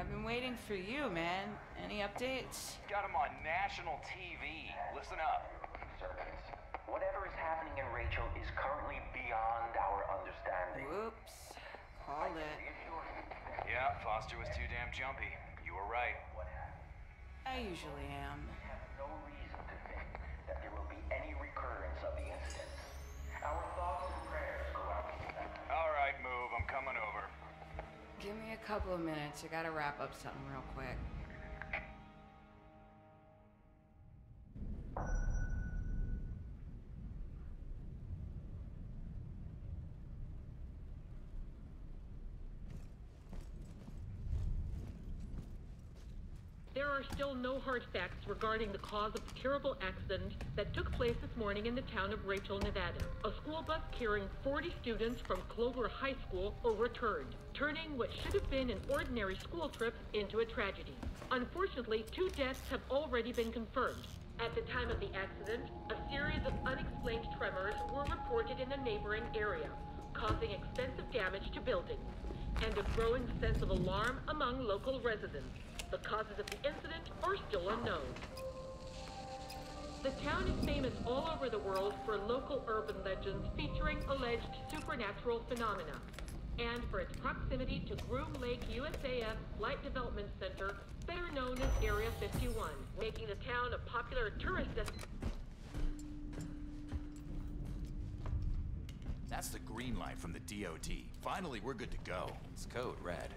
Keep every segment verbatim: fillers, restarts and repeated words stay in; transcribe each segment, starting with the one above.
I've been waiting for you, man. Any updates? Got him on national T V. Listen up. Servants, whatever is happening in Rachel is currently beyond our understanding. Whoops. Called it. Yeah, Foster was too damn jumpy. You were right. What happened? I usually am. We have no reason to think that there will be any recurrence of the incident. Our thoughts and prayers go out to them. All right, move. I'm coming over. Give me a couple of minutes. I gotta wrap up something real quick. There are still no hard facts regarding the cause of the terrible accident that took place this morning in the town of Rachel, Nevada. A school bus carrying forty students from Clover High School overturned, turning what should have been an ordinary school trip into a tragedy. Unfortunately, two deaths have already been confirmed. At the time of the accident, a series of unexplained tremors were reported in the neighboring area, causing extensive damage to buildings, and a growing sense of alarm among local residents. The causes of the incident are still unknown. The town is famous all over the world for local urban legends featuring alleged supernatural phenomena, and for its proximity to Groom Lake U S A F Flight Development Center, better known as Area fifty-one, making the town a popular tourist destination. That's the green light from the D O T. Finally, we're good to go. It's code red.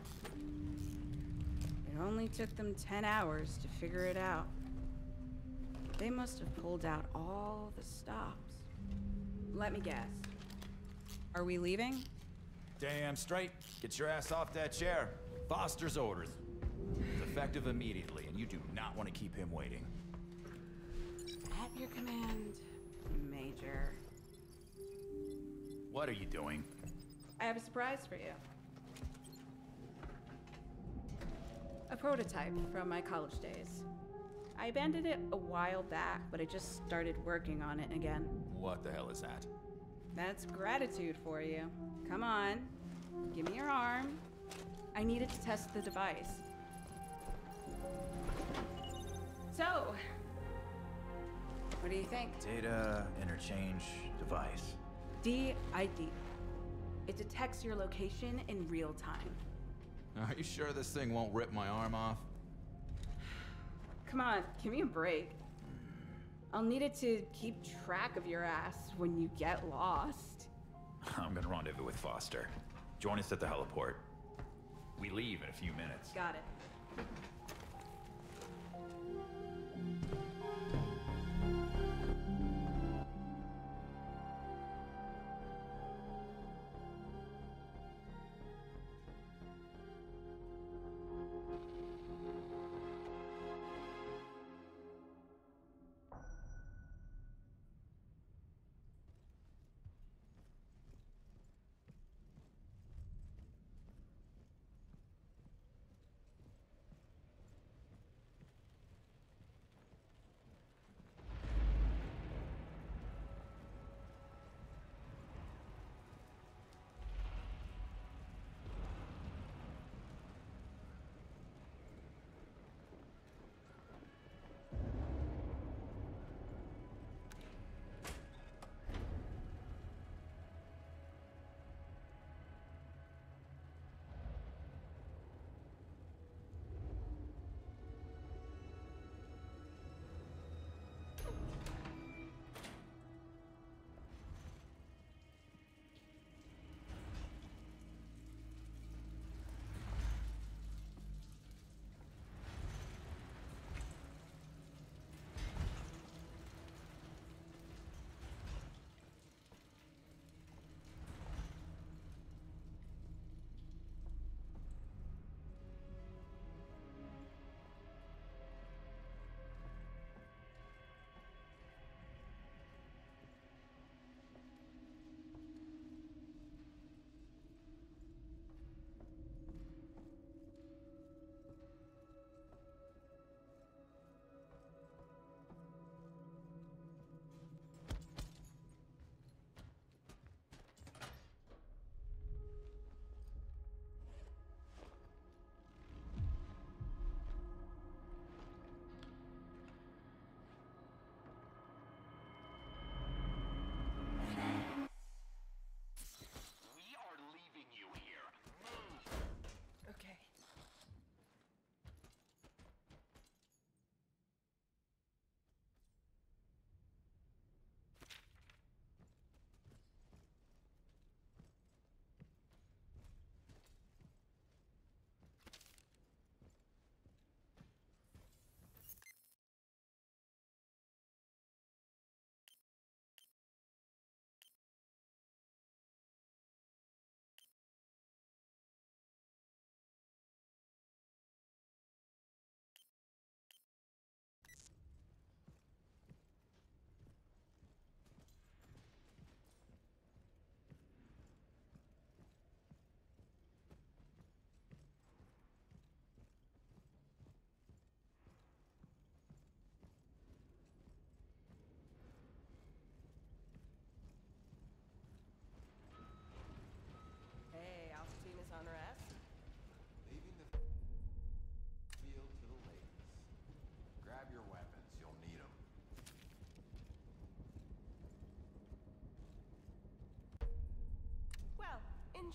It only took them ten hours to figure it out. They must have pulled out all the stops. Let me guess. Are we leaving? Damn straight. Get your ass off that chair. Foster's orders. It's effective immediately, and you do not want to keep him waiting. At your command, Major. What are you doing? I have a surprise for you. A prototype from my college days. I abandoned it a while back, but I just started working on it again. What the hell is that? That's gratitude for you. Come on, give me your arm. I needed to test the device. So, what do you think? Data interchange device. D I D. It detects your location in real time. Are you sure this thing won't rip my arm off? Come on, give me a break. I'll need it to keep track of your ass when you get lost. I'm gonna rendezvous with Foster. Join us at the heliport. We leave in a few minutes. Got it.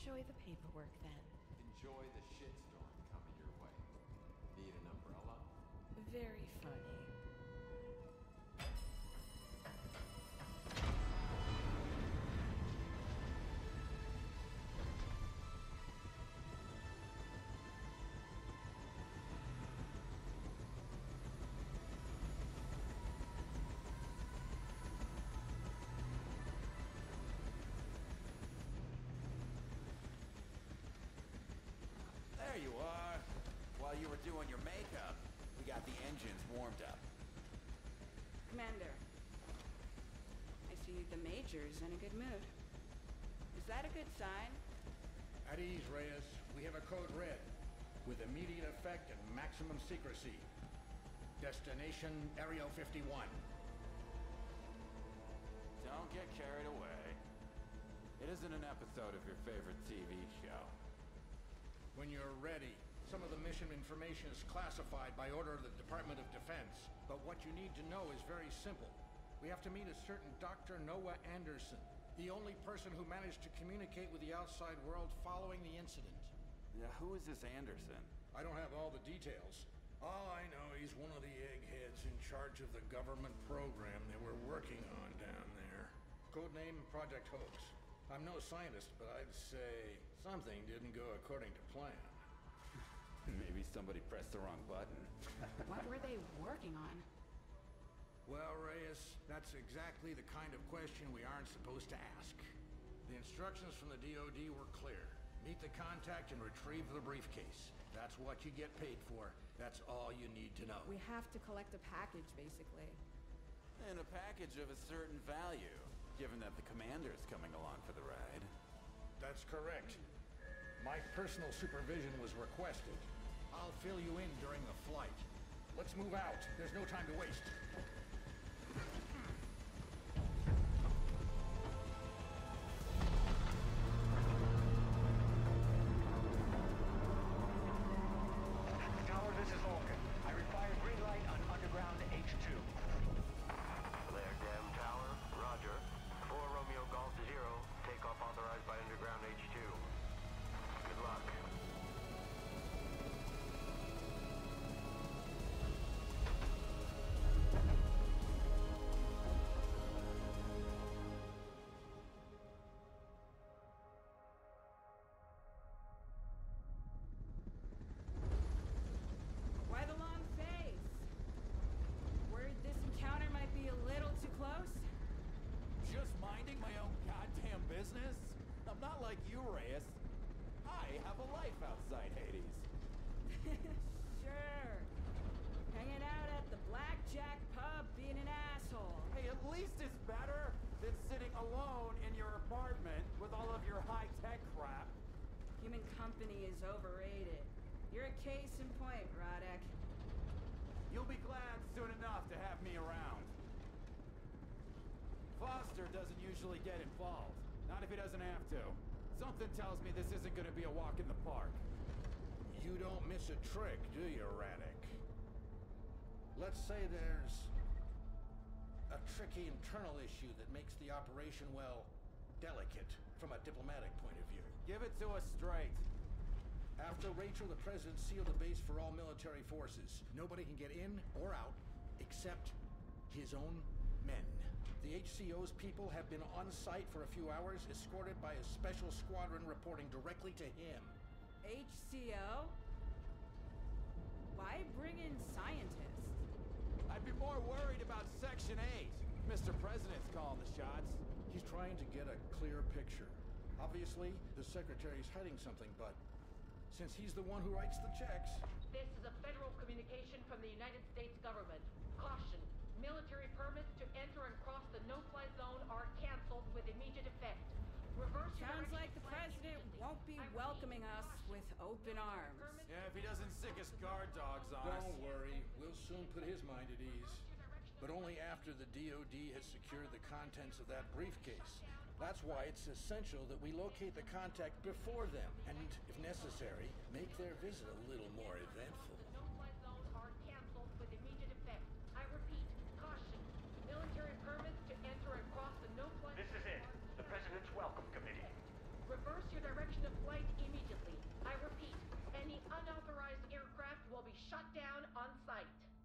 enjoy the paperwork then. Enjoy the shitstorm coming your way. Need an umbrella? Very funny. There you are. While you were doing your makeup, we got the engines warmed up. Commander, I see the Major's in a good mood. Is that a good sign? At ease, Reyes. We have a code red, with immediate effect and maximum secrecy. Destination Area fifty-one. Don't get carried away. It isn't an episode of your favorite T V show. When you're ready. Some of the mission information is classified by order of the Department of Defense. But what you need to know is very simple. We have to meet a certain Doctor Noah Anderson, the only person who managed to communicate with the outside world following the incident. Yeah, who is this Anderson? I don't have all the details. All I know, he's one of the eggheads in charge of the government program they were working on down there. Codename Project Hoax. I'm no scientist, but I'd say something didn't go according to plan. Maybe somebody pressed the wrong button. What were they working on? Well, Reyes, that's exactly the kind of question we aren't supposed to ask. The instructions from the D O D were clear. Meet the contact and retrieve the briefcase. That's what you get paid for. That's all you need to know. We have to collect a package, basically. And a package of a certain value, given that the commander's coming along for the ride. That's correct. My personal supervision was requested. I'll fill you in during the flight. Let's move out. There's no time to waste. Tower, this is Vulcan. I require green light on underground H two. There, Dem Tower. Roger. four Romeo Golf Zero. Takeoff authorized by underground H two. Good luck. Why the long face? Worried this encounter might be a little too close? Just minding my own goddamn business? I'm not like you, Reyes. I have a life outside Hades. Sure. Hanging out at the Blackjack pub being an asshole. Hey, at least it's better than sitting alone in your apartment with all of your high-tech crap. Human company is overrated. You're a case in point, Rodek. You'll be glad soon enough to have me around. Foster doesn't usually get involved. Not if he doesn't have to. Something tells me this isn't gonna be a walk in the park. You don't miss a trick, do you, Radek? Let's say there's a tricky internal issue that makes the operation, well, delicate from a diplomatic point of view. Give it to us straight. After Rachel, the president sealed the base for all military forces. Nobody can get in or out except his own men. The H C O's people have been on site for a few hours, escorted by a special squadron reporting directly to him. H C O? Why bring in scientists? I'd be more worried about Section eight. Mister President's calling the shots. He's trying to get a clear picture. Obviously, the secretary's hiding something, but since he's the one who writes the checks... This is a federal communication from the United States government. Caution. Military permits to enter and cross the no-fly zone are canceled with immediate effect. Reverse your Sounds direction like the to flank president agency. won't be I repeat, welcoming us caution. with open arms. Yeah, if he doesn't sick his guard dogs on us. Don't worry, we'll soon put his mind at ease. But only after the D O D has secured the contents of that briefcase. That's why it's essential that we locate the contact before them, and, if necessary, make their visit a little more eventful. No-fly zones are canceled with immediate effect. I repeat, caution. Military permits to enter and cross the no-fly This is it. The President's Welcome Committee. Reverse your direction of lockdown on site.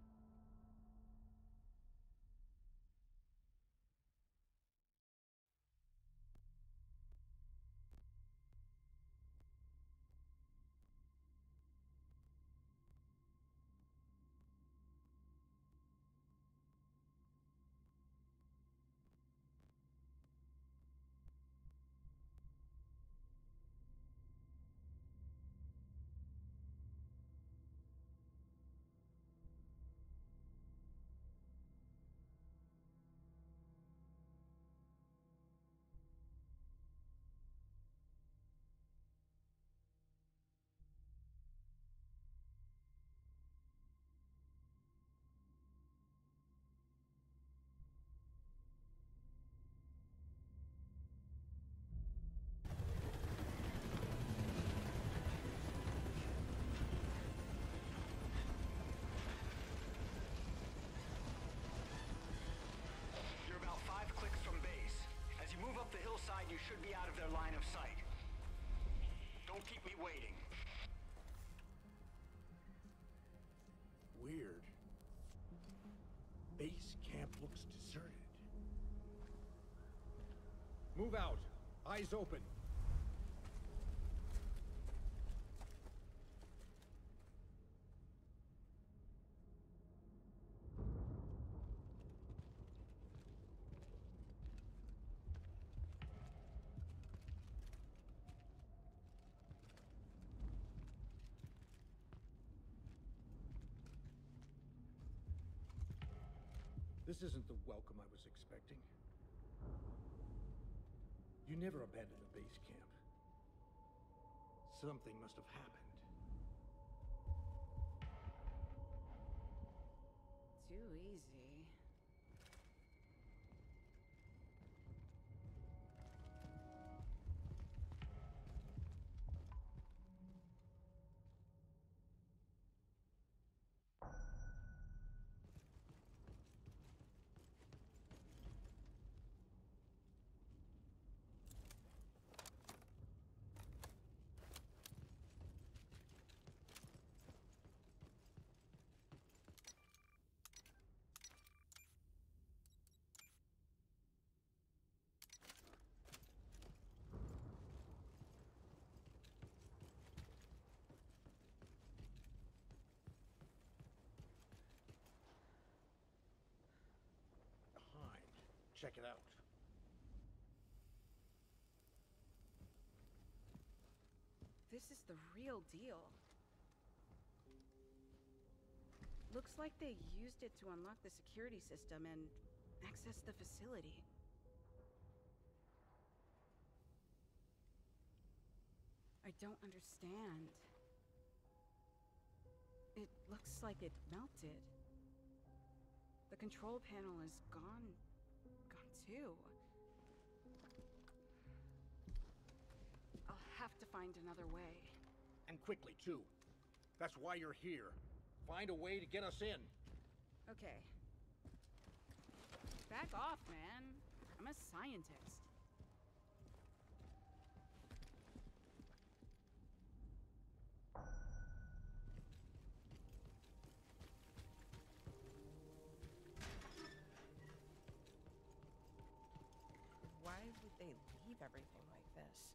You're about five clicks from base. As you move up the hillside, you should be out of their line of sight. Don't keep me waiting. Weird. Base camp looks deserted. Move out. Eyes open. This isn't the welcome I was expecting. You never abandoned a base camp. Something must have happened. Too easy. Check it out. This is the real deal. Looks like they used it to unlock the security system and access the facility. I don't understand. It looks like it melted. The control panel is gone. Gone too. I'll have to find another way. And quickly, too. That's why you're here. Find a way to get us in. Okay. Back off, man. I'm a scientist. Why would they leave everything like this?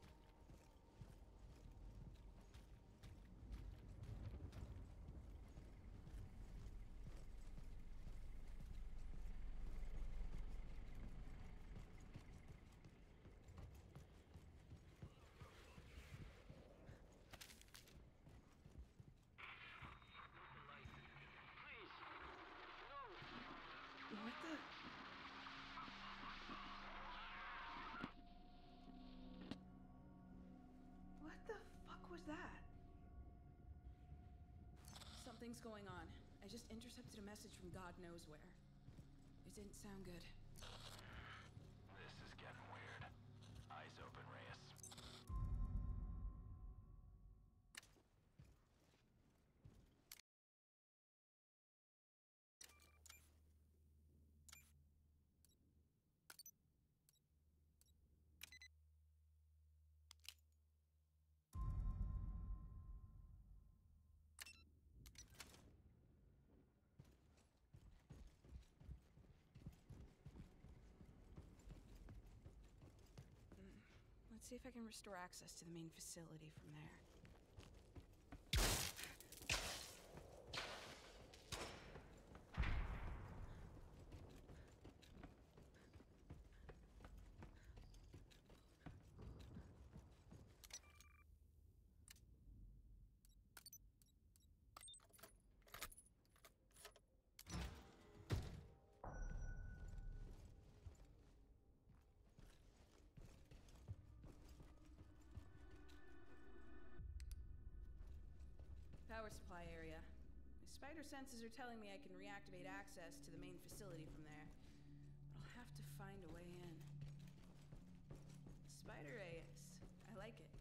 What the? What the fuck was that? Something's going on. I just intercepted a message from God knows where. It didn't sound good. This is getting weird. Eyes open, Reyes. see if I can restore access to the main facility from there. Power supply area. My spider senses are telling me I can reactivate access to the main facility from there. But I'll have to find a way in. Spider A X. I like it.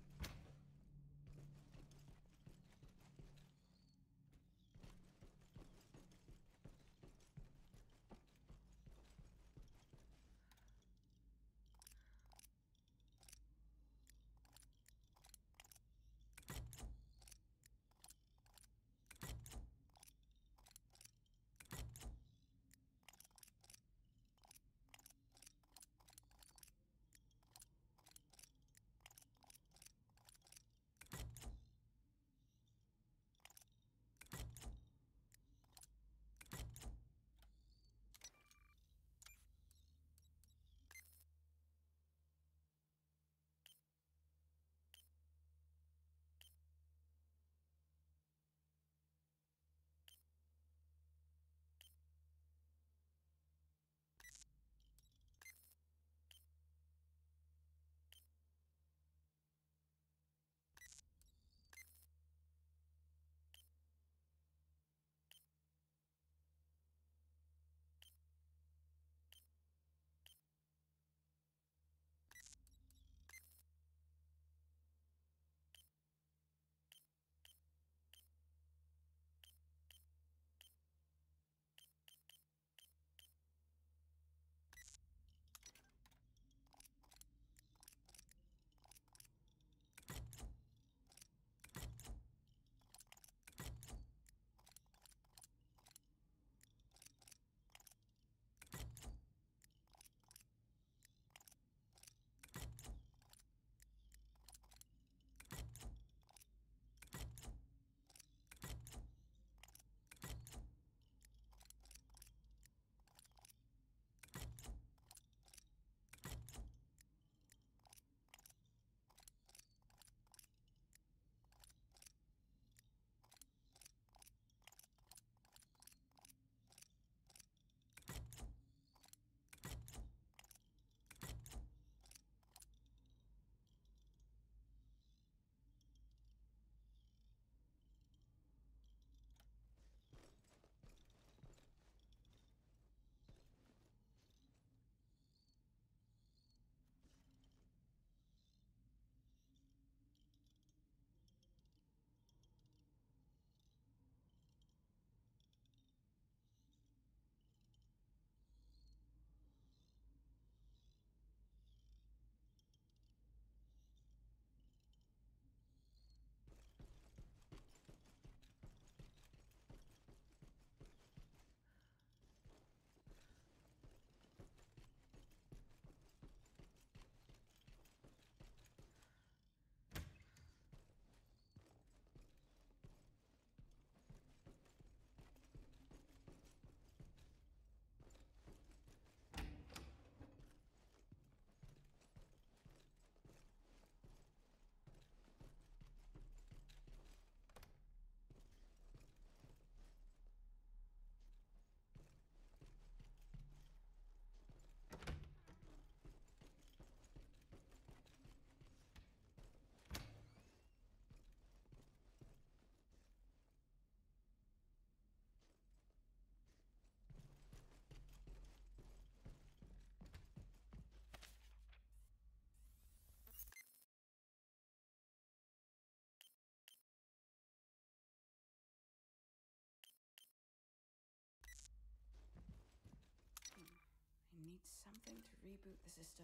I need something to reboot the system.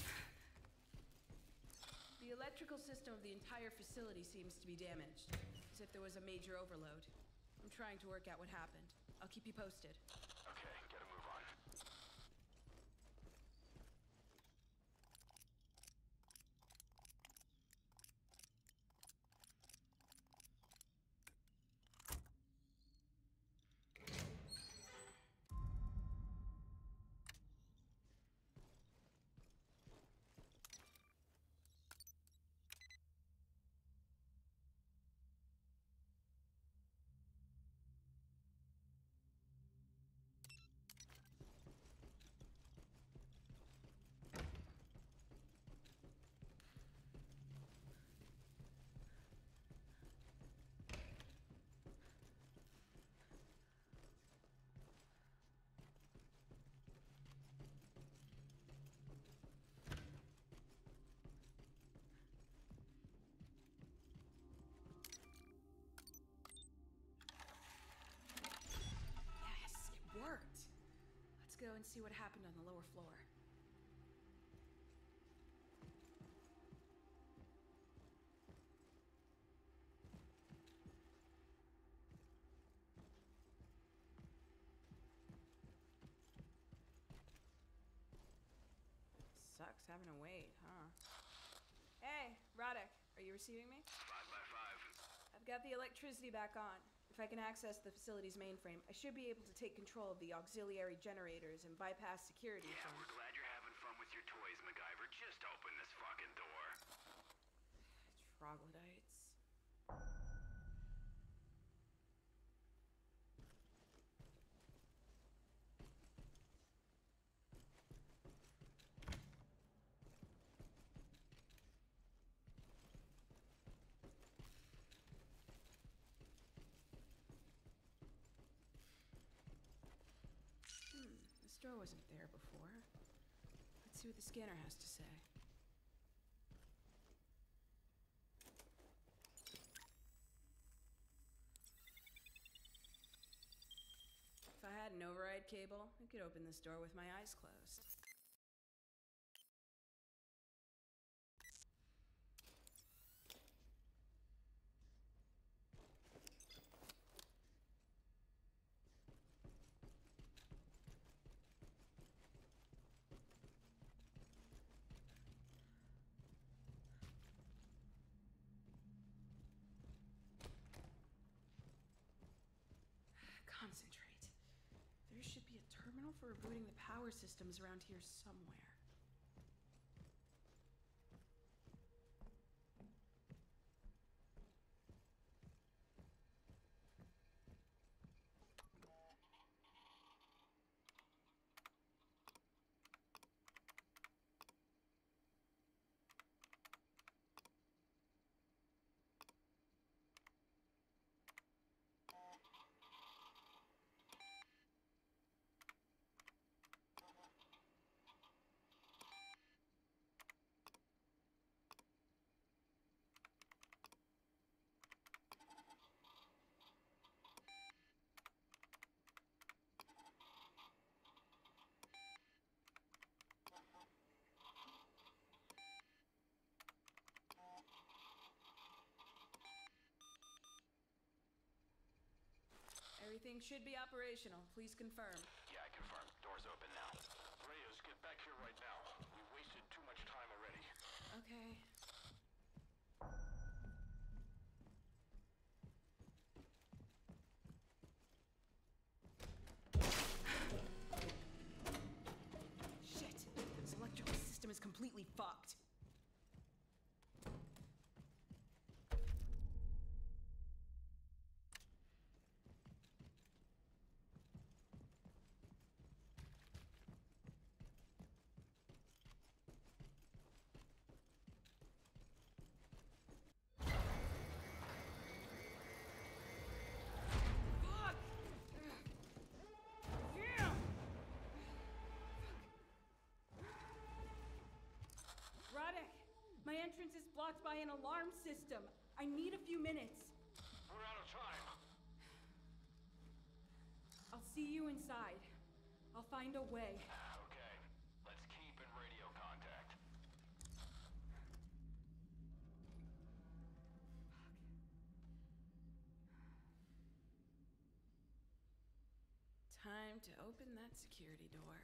The electrical system of the entire facility seems to be damaged. As if there was a major overload. I'm trying to work out what happened. I'll keep you posted. Okay, gotta move on. Worked. Let's go and see what happened on the lower floor. Sucks having to wait, huh? Hey, Radek, are you receiving me? Five by five. I've got the electricity back on. If I can access the facility's mainframe, I should be able to take control of the auxiliary generators and bypass security. Yeah, from... we're glad you're having fun with your toys, MacGyver. Just open this fucking door. Troglodytes. This door wasn't there before. Let's see what the scanner has to say. If I had an override cable, I could open this door with my eyes closed. Concentrate. There should be a terminal for rebooting the power systems around here somewhere. Everything should be operational. Please confirm. Yeah, I confirm. Door's open now. Reyes, get back here right now. We wasted too much time already. Okay. Shit! This electrical system is completely fucked. Radek, my entrance is blocked by an alarm system. I need a few minutes. We're out of time. I'll see you inside. I'll find a way. Okay, let's keep in radio contact. to open that security door.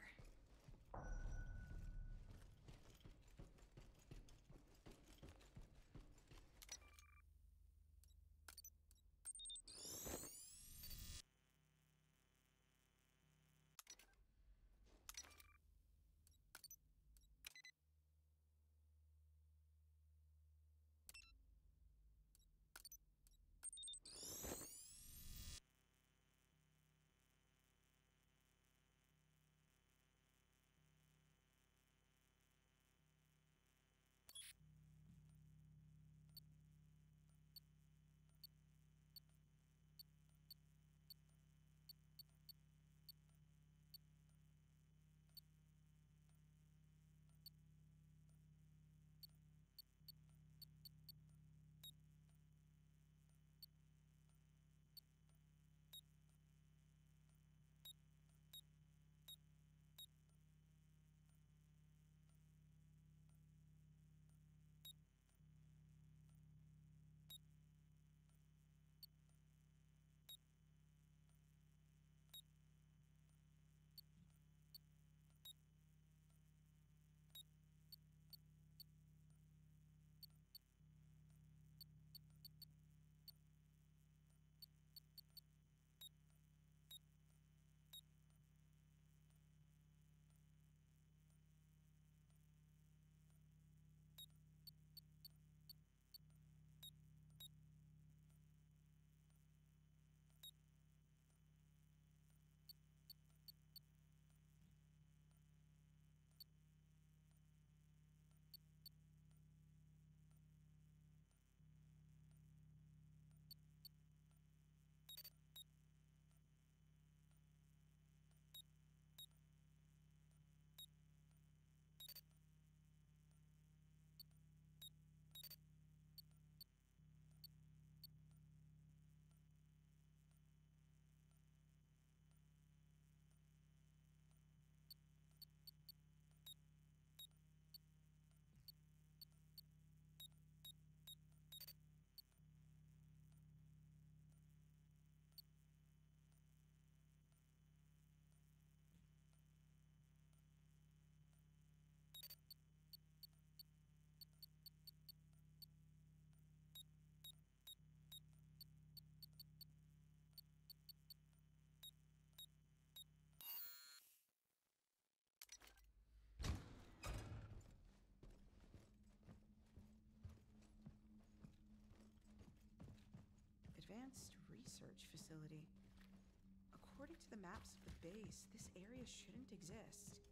Advanced research facility. According to the maps of the base, this area shouldn't exist.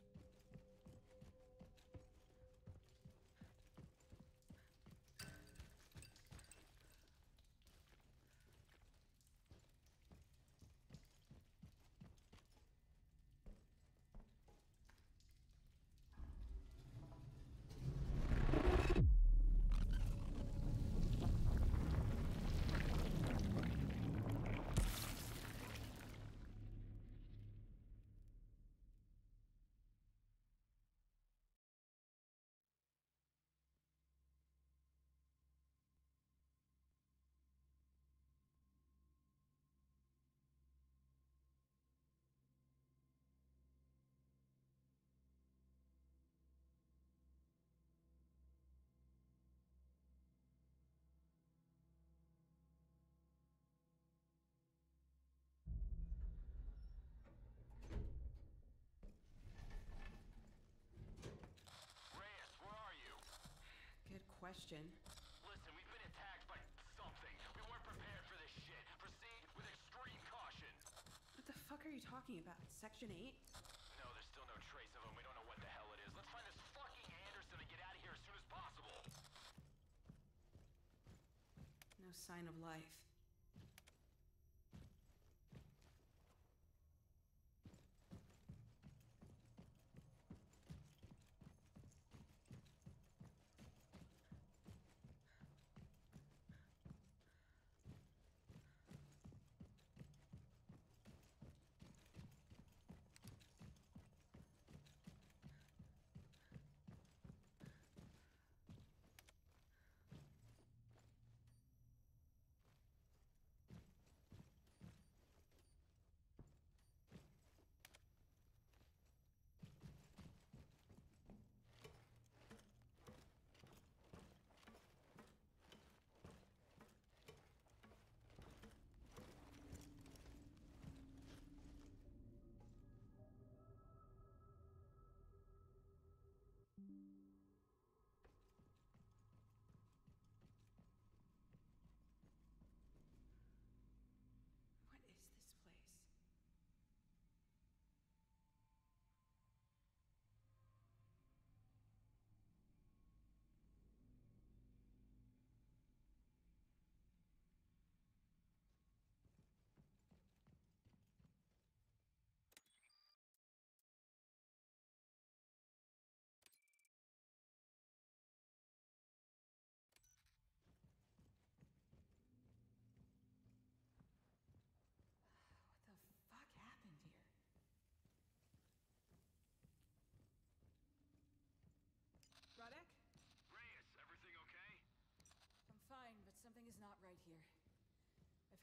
Question. Listen, we've been attacked by something. We weren't prepared for this shit. Proceed with extreme caution. What the fuck are you talking about? Section eight? No, there's still no trace of him. We don't know what the hell it is. Let's find this fucking Anderson and get out of here as soon as possible. No sign of life.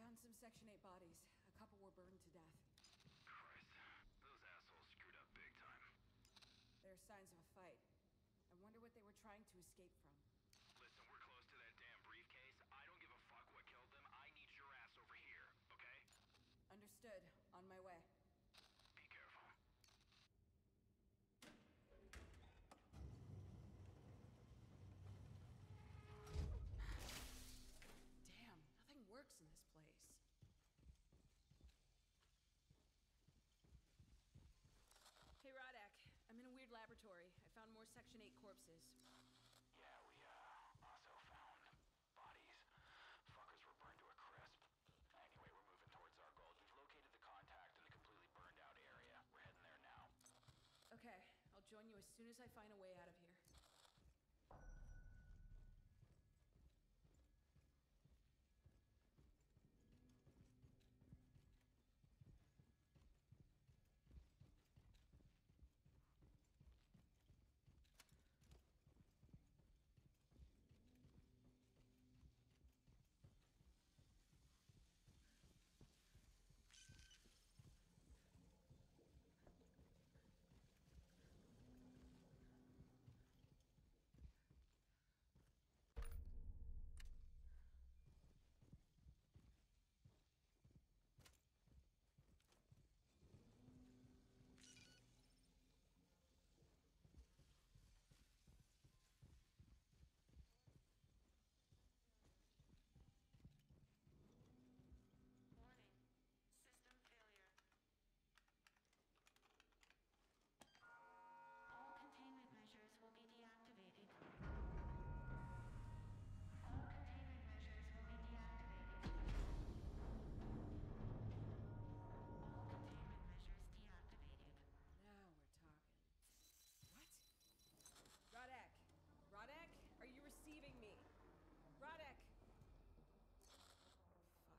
found some Section eight bodies. A couple were burned to death. Christ, those assholes screwed up big time. There are signs of a fight. I wonder what they were trying to escape from. Listen, we're close to that damn briefcase. I don't give a fuck what killed them. I need your ass over here, okay? Understood. On my way. Be careful. Damn, nothing works in this place. Hey, Rodek. I'm in a weird laboratory. I found more Section eight corpses. Yeah, we, uh, also found bodies. Fuckers were burned to a crisp. Anyway, we're moving towards our goal. We've located the contact in the completely burned out area. We're heading there now. Okay, I'll join you as soon as I find a way out of here. Warning. System failure. All containment measures will be deactivated. All containment measures will be deactivated. All containment measures deactivated. Now we're talking. What? Rodek! Rodek? Are you receiving me? Rodek! Fuck.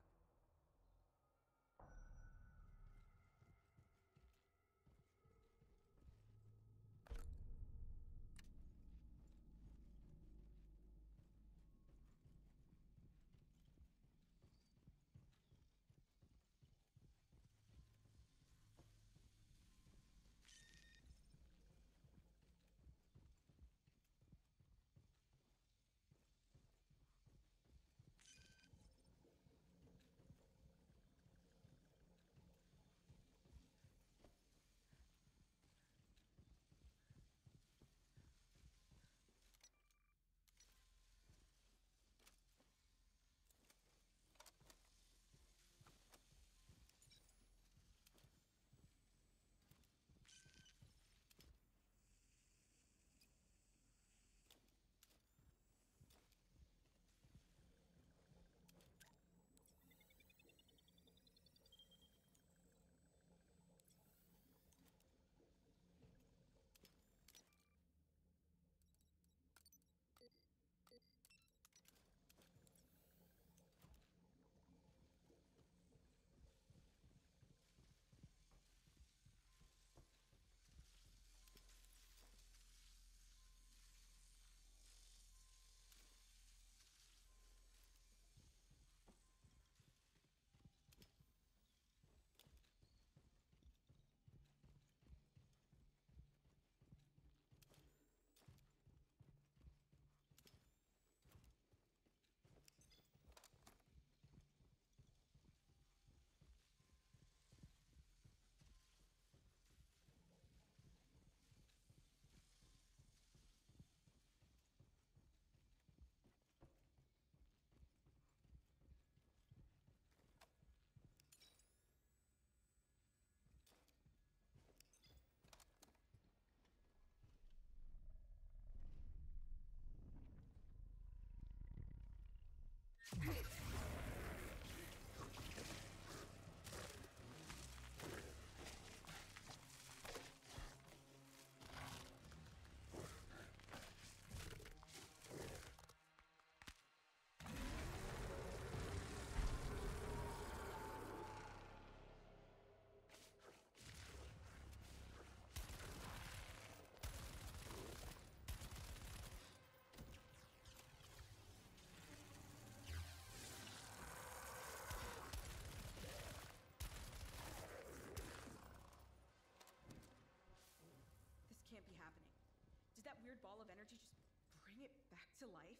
weird ball of energy, just bring it back to life?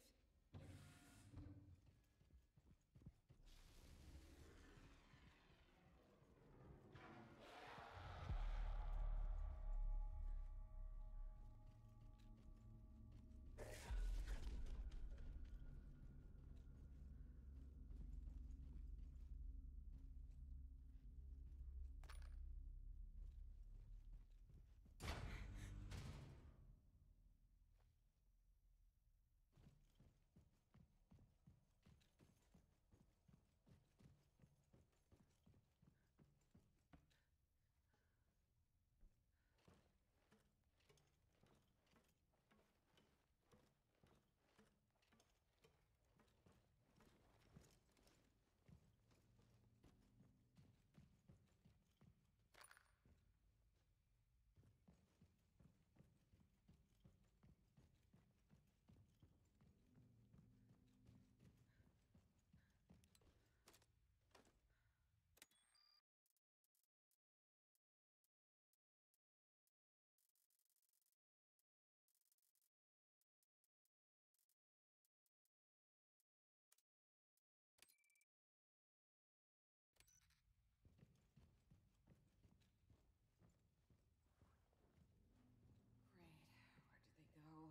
Great. Where did they go?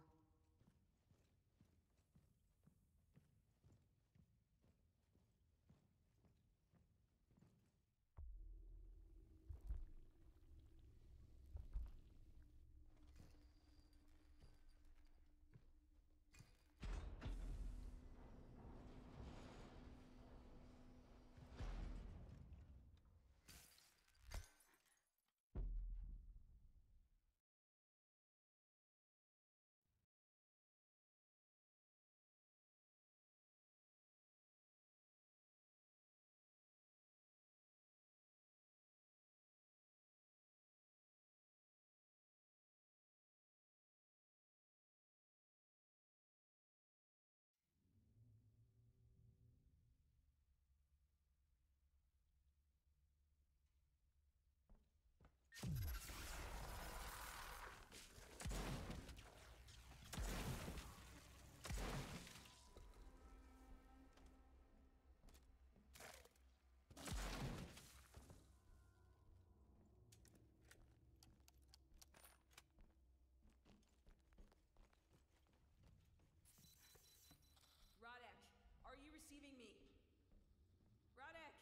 Radek, are you receiving me? Radek!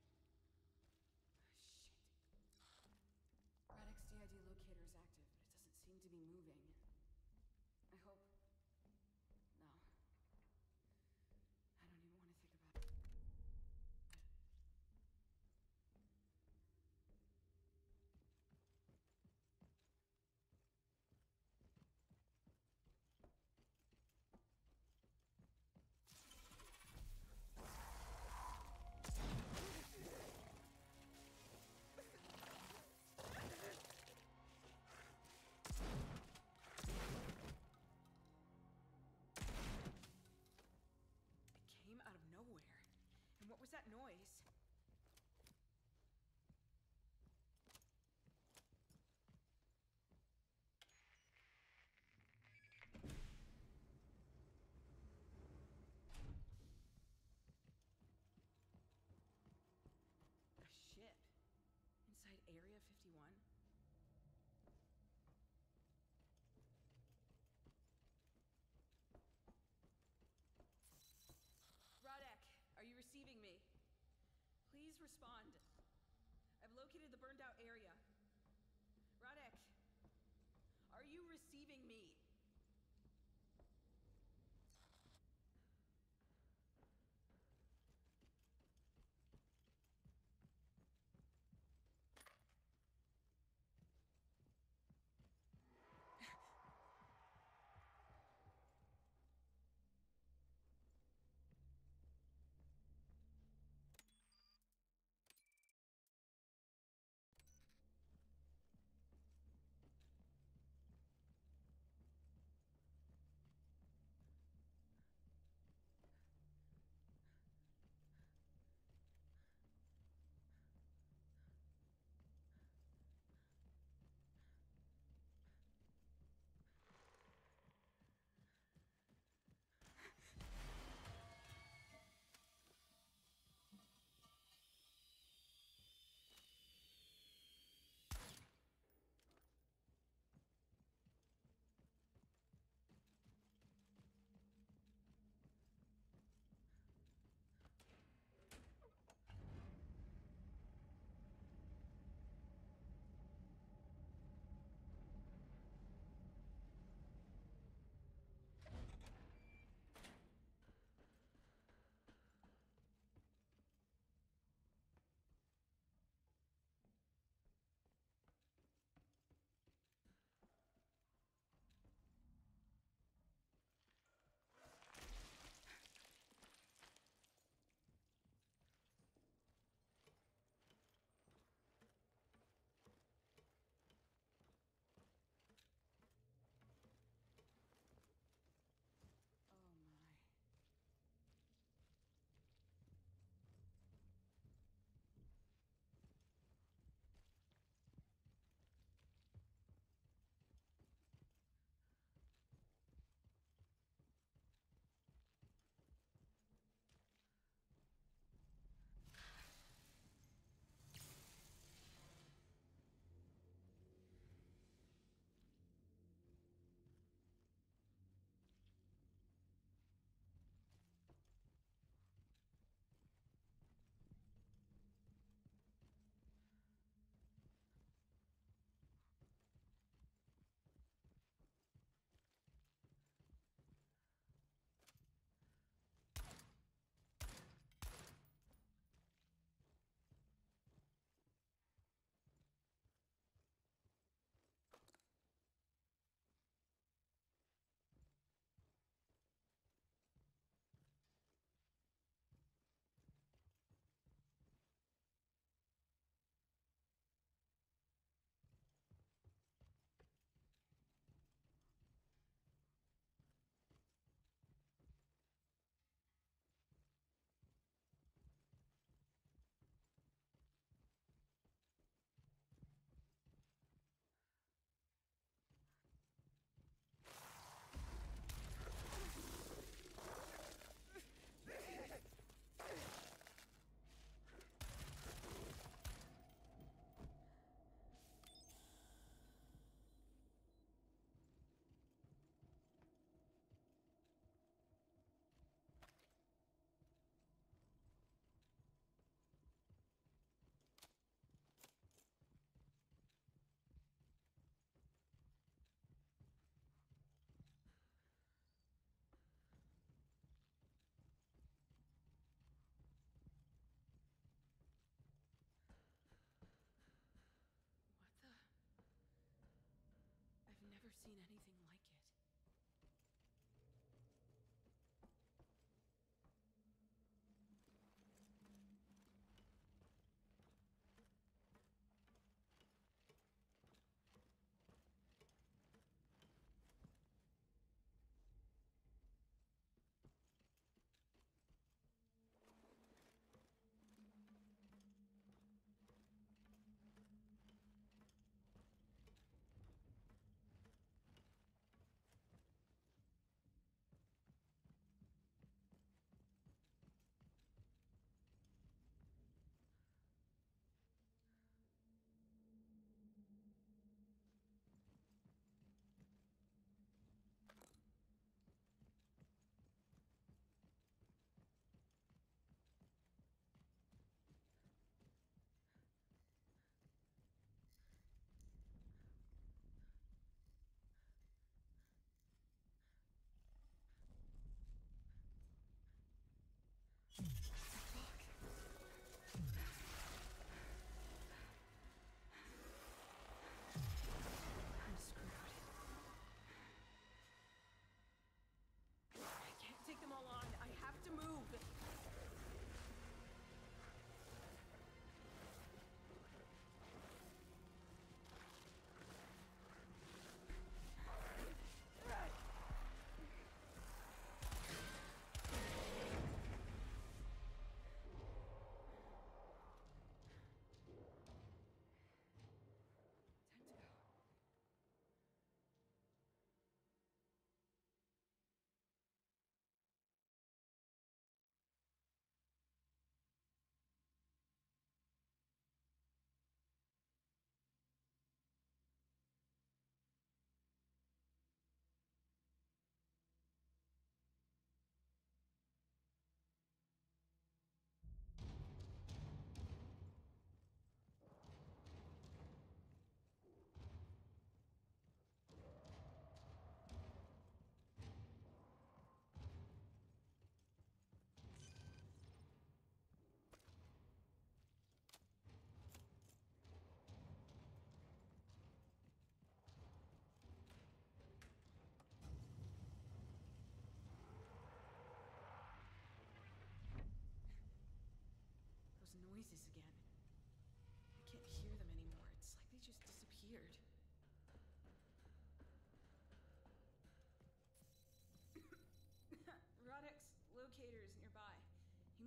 Shit. Radek's D I D locator is active, but it doesn't seem to be moving. I hope... No. I don't even want to think about it. Came out of nowhere. And what was that noise? A ship inside Area fifty-one? Radek, are you receiving me? Please respond. I've located the burned out area. Radek, are you receiving me?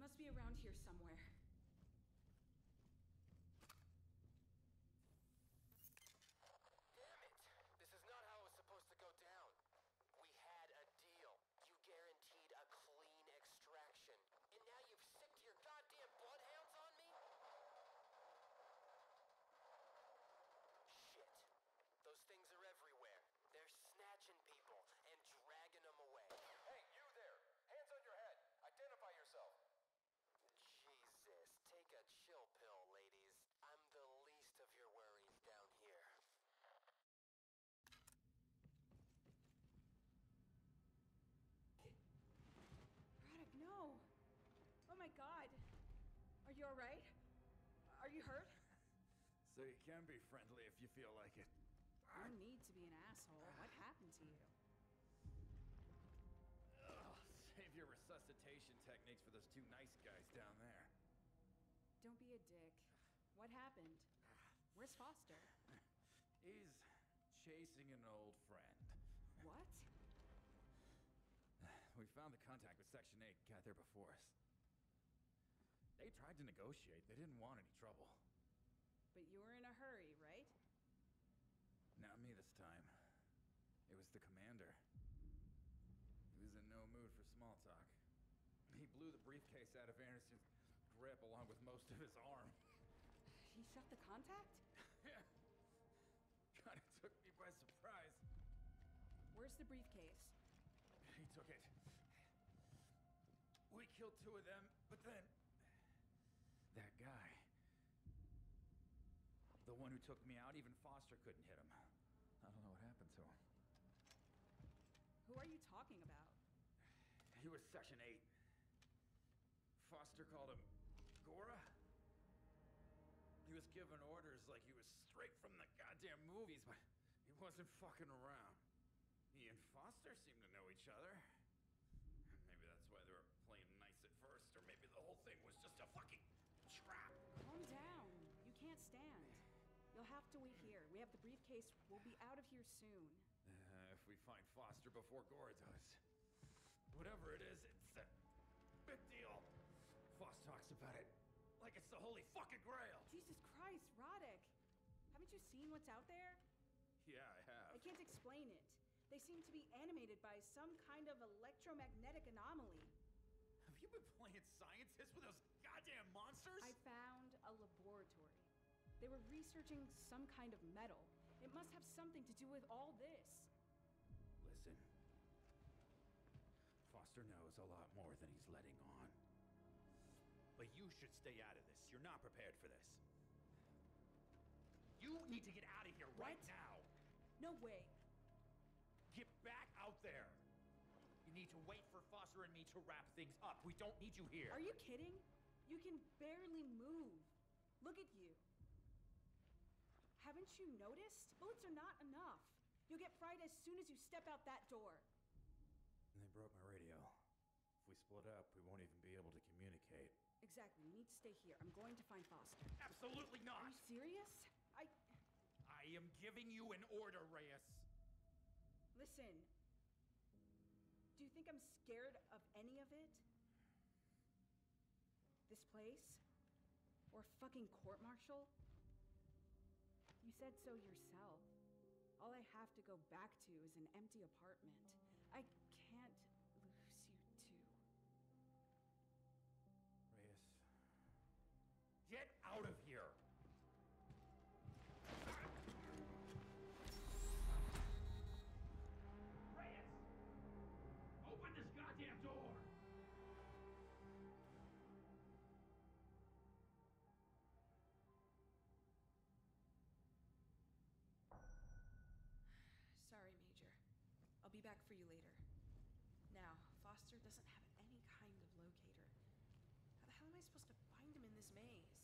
must be around here somewhere. Damn it! This is not how it was supposed to go down. We had a deal. You guaranteed a clean extraction. And now you've sicked your goddamn bloodhounds on me? Shit. Those things are everywhere. They're snatching people and dragging them away. Hey, you there! Hands on your head! Identify yourself! Jesus, take a chill pill, ladies. I'm the least of your worries down here. Radek, no! Oh my god! Are you alright? Are you hurt? So you can be friendly if you feel like it. No need to be an asshole. What happened to you? Ugh, save your resuscitation techniques for those two nice guys down there. Don't be a dick. What happened? Where's Foster? He's chasing an old friend. What? We found the contact with Section eight, got there before us. They tried to negotiate. They didn't want any trouble. But you were in a hurry, right? Not me this time. It was the commander. He was in no mood for small talk. He blew the briefcase out of Anderson's grip along with most of his arm. He shot the contact? Yeah. Kinda took me by surprise. Where's the briefcase? He took it. We killed two of them, but then... that guy... the one who took me out, even Foster couldn't hit him. I don't know what happened to him. Who are you talking about? He was Section eight. Foster called him Gora? He was giving orders like he was straight from the goddamn movies, but he wasn't fucking around. He and Foster seemed to know each other. Maybe that's why they were playing nice at first, or maybe the whole thing was just a fucking trap. Calm down. You can't stand. You'll have to wait here. We have the briefcase. We'll be out of here soon. Uh, if we find Foster before Gora does. Whatever it is, it's a big deal. Foss talks about it like it's the holy fucking grail. Jesus Christ, Radek. Haven't you seen what's out there? Yeah, I have. I can't explain it. They seem to be animated by some kind of electromagnetic anomaly. Have you been playing scientist with those goddamn monsters? I found a laboratory. They were researching some kind of metal. It must have something to do with all this. Listen. Foster knows a lot more than he's letting on. But you should stay out of this. You're not prepared for this. You need to get out of here right What? now. No way. Get back out there. You need to wait for Foster and me to wrap things up. We don't need you here. Are you kidding? You can barely move. Look at you. Haven't you noticed? Bullets are not enough. You'll get fried as soon as you step out that door. And they broke my radio. If we split up, we won't even be able to communicate. Exactly. You need to stay here. I'm going to find Foster. Absolutely not! Are you serious? I... I am giving you an order, Reyes. Listen. Do you think I'm scared of any of it? This place? Or fucking court-martial? You said so yourself. All I have to go back to is an empty apartment. I can't lose you too. Reyes. Get out of here! Reyes! Open this goddamn door! Sorry, Major. I'll be back for you later. Now, Foster doesn't have any kind of locator. How the hell am I supposed to find him in this maze?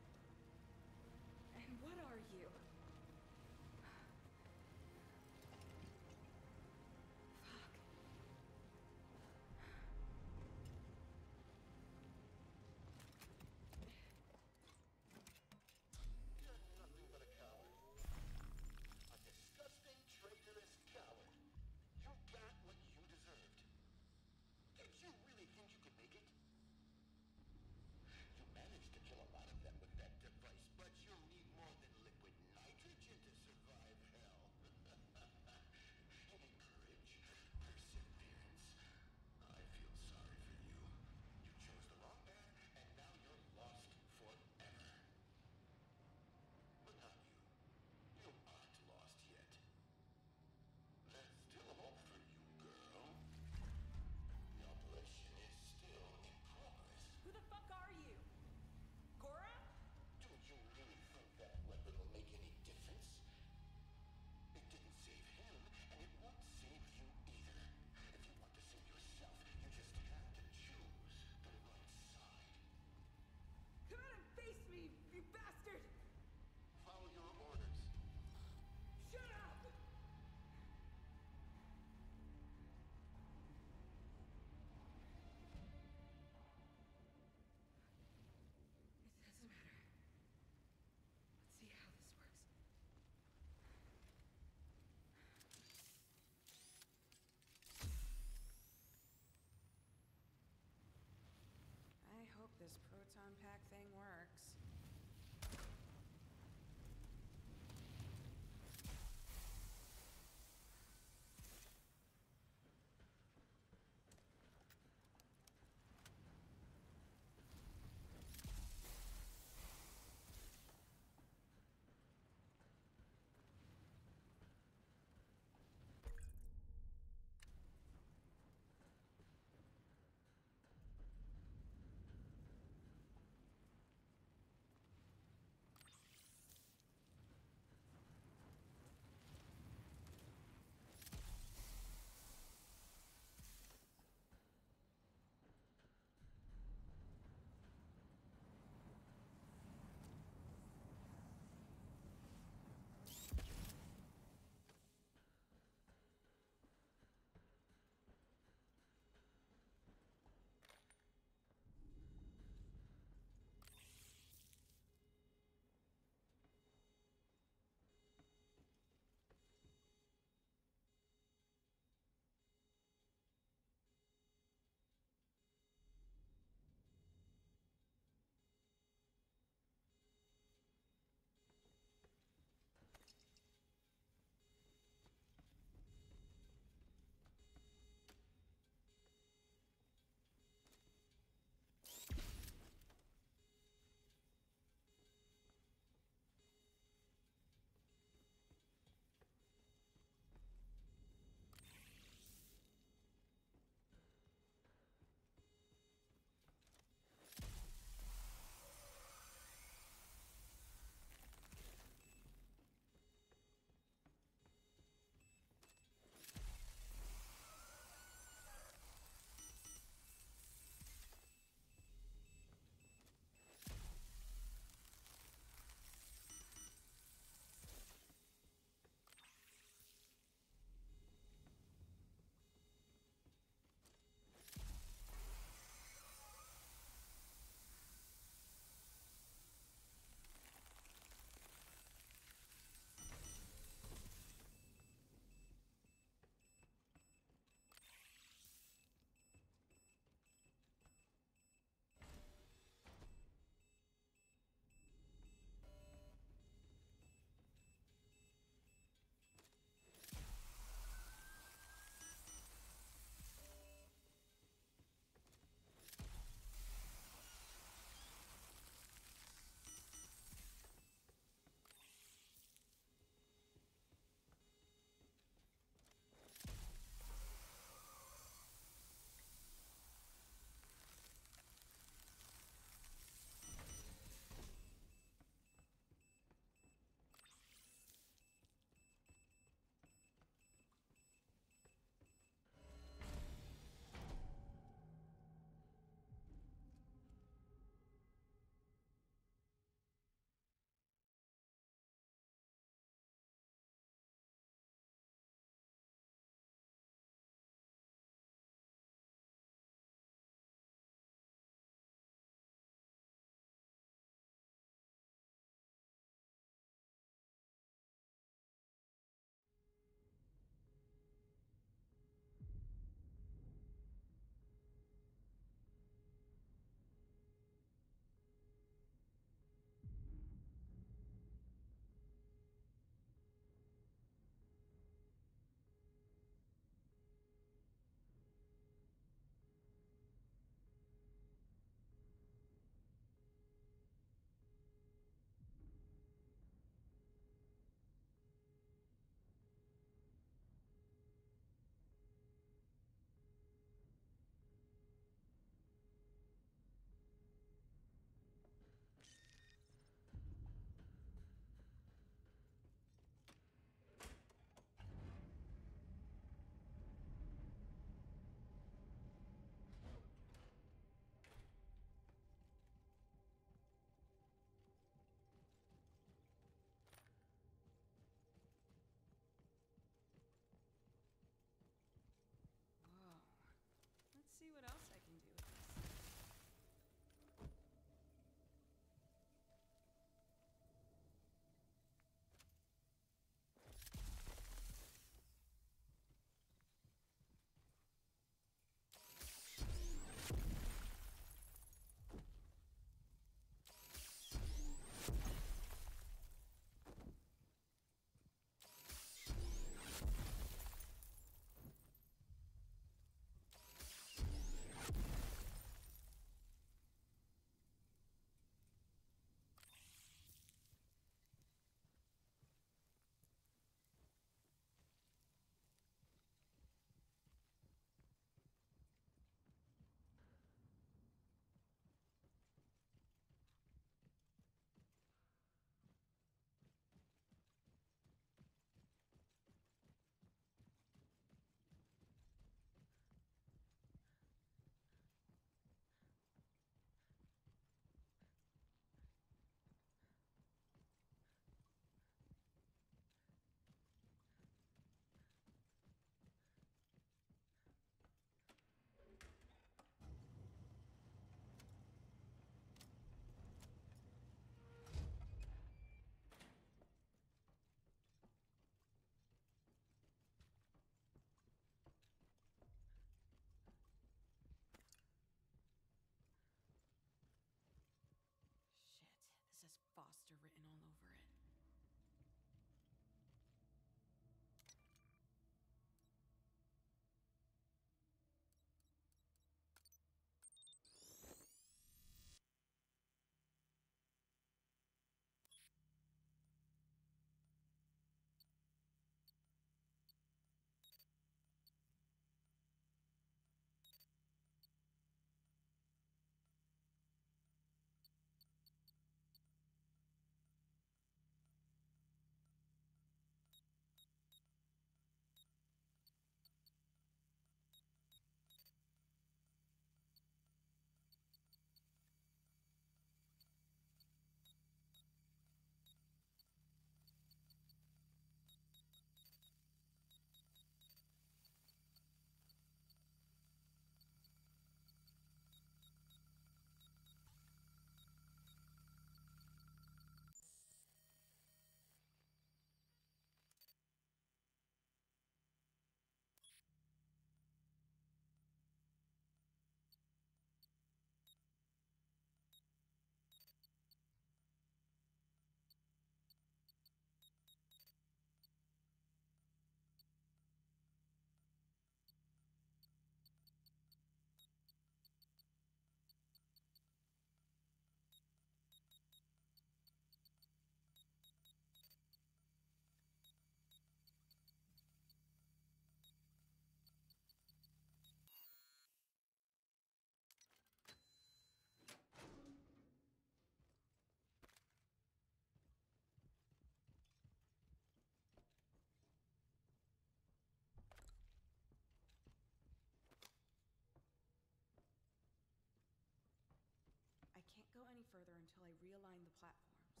further until I realign the platforms.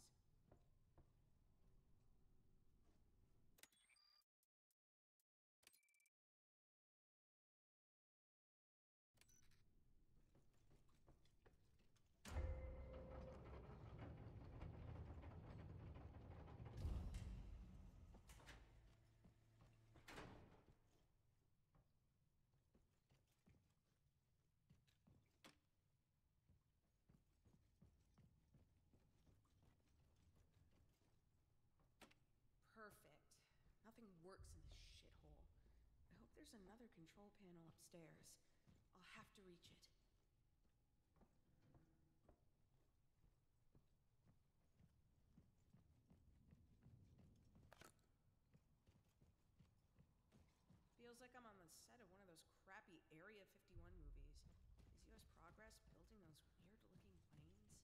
Perfect. Nothing works in this shithole. I hope there's another control panel upstairs. I'll have to reach it. Feels like I'm on the set of one of those crappy Area fifty-one movies. Is U S Progress building those weird-looking planes?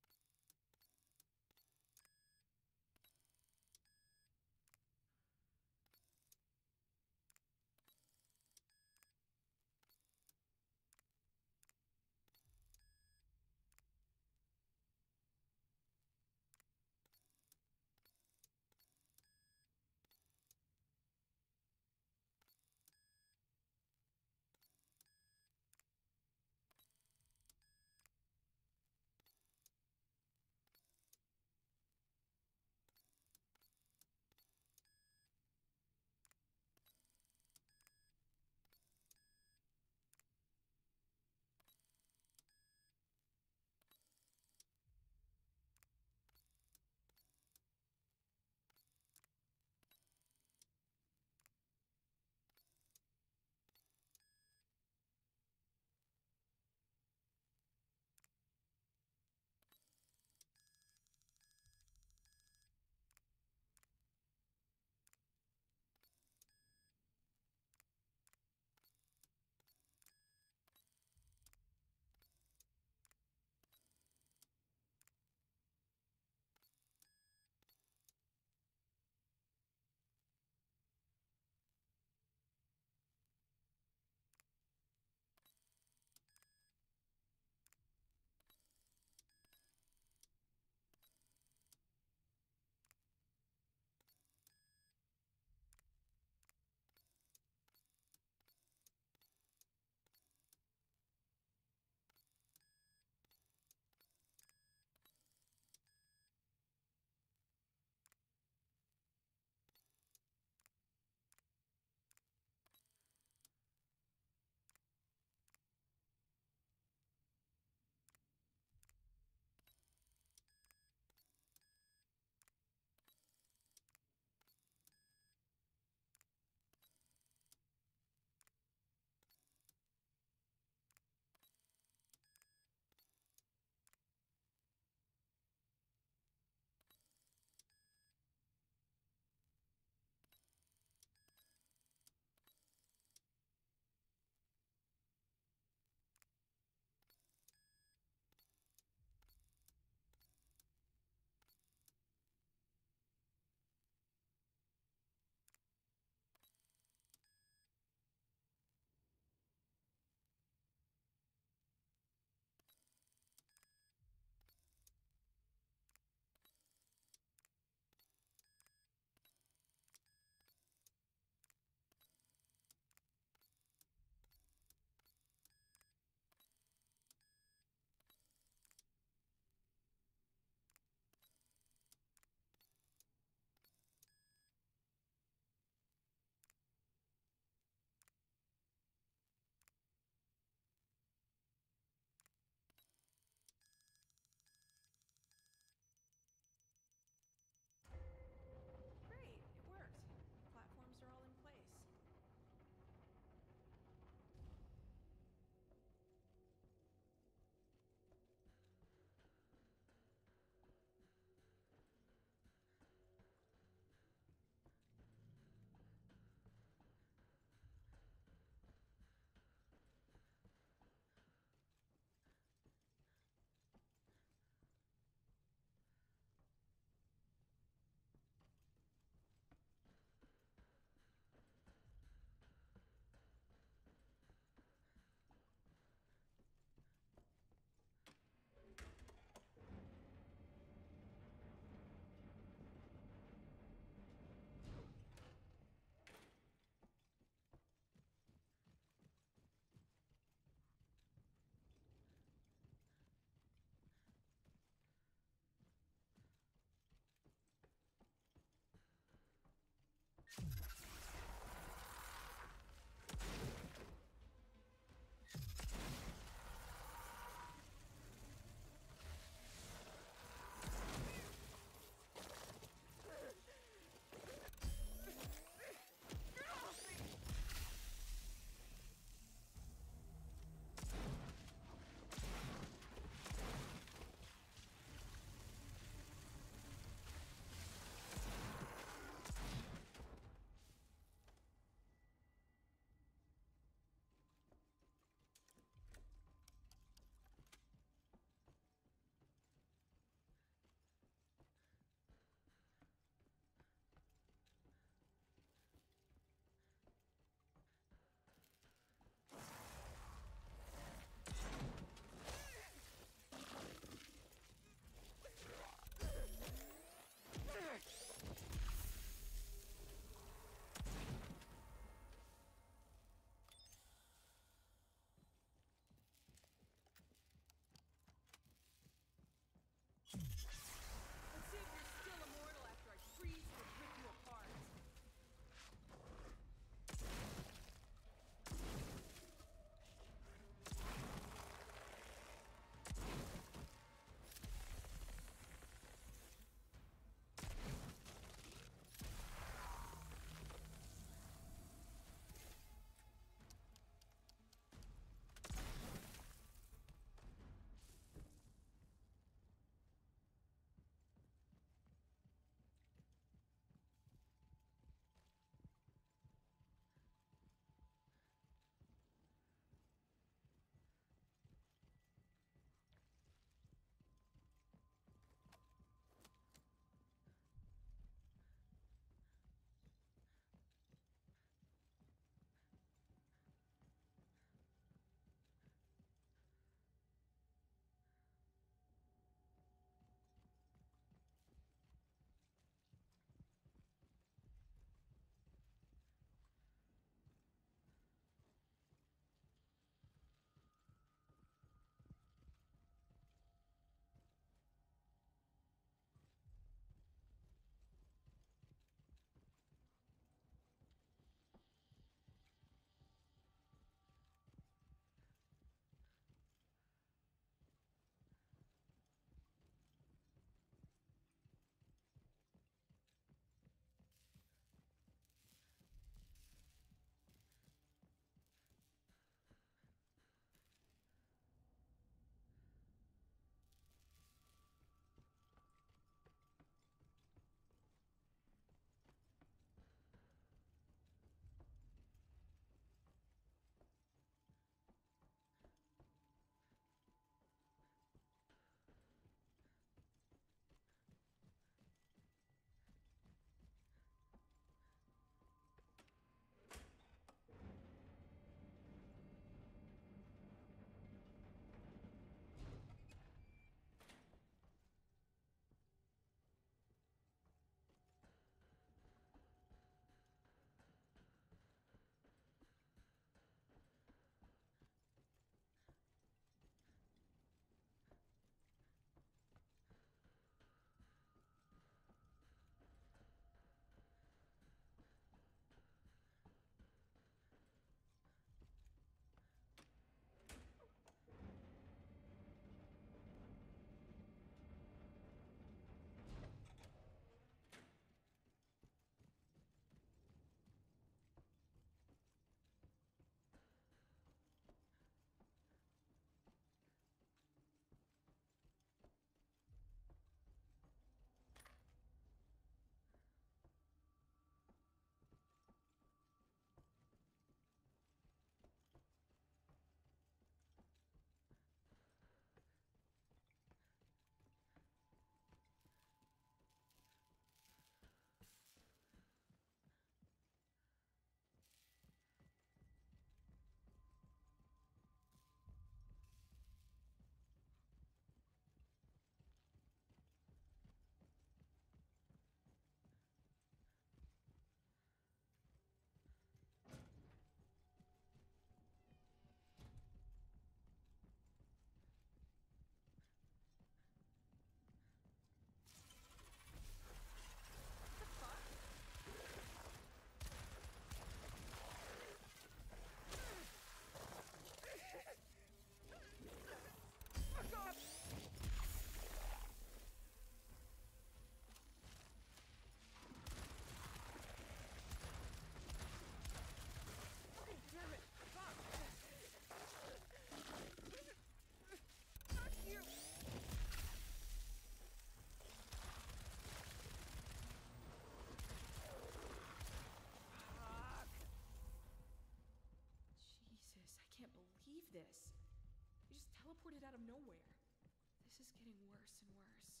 of nowhere. This is getting worse and worse.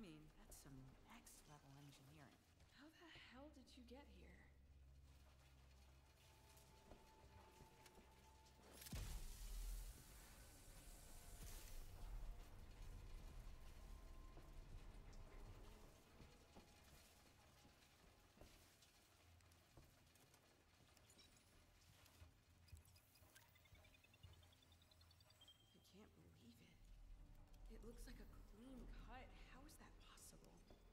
mean, that's some next level engineering. How the hell did you get here? I can't believe it. It looks like a clean cut. How is that possible?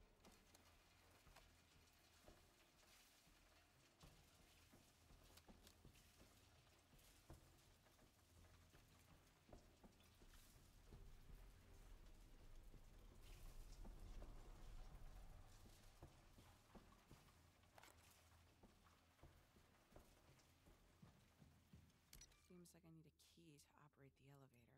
Seems like I need a key to operate the elevator.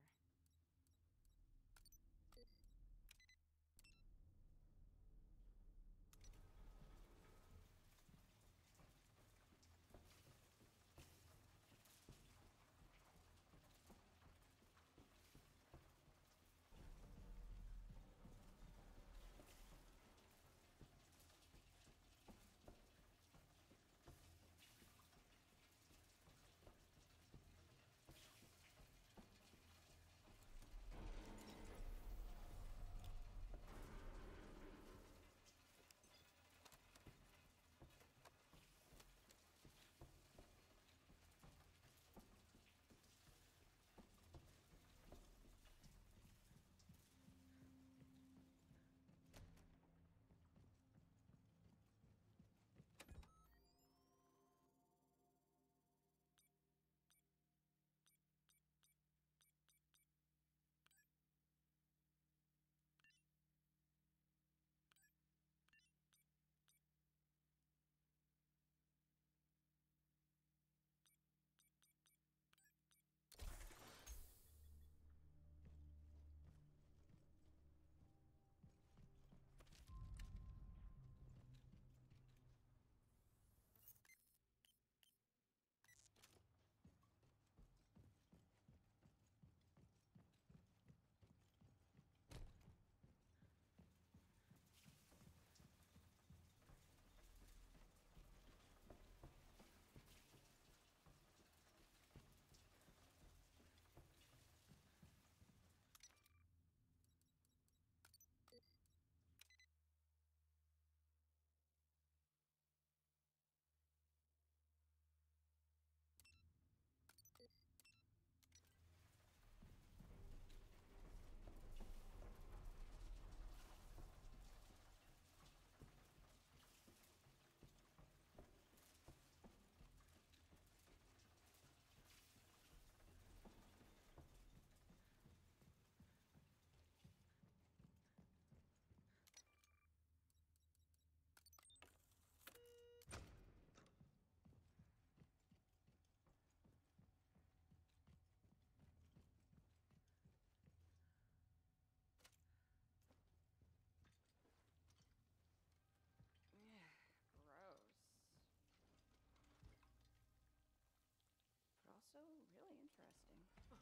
Also really interesting.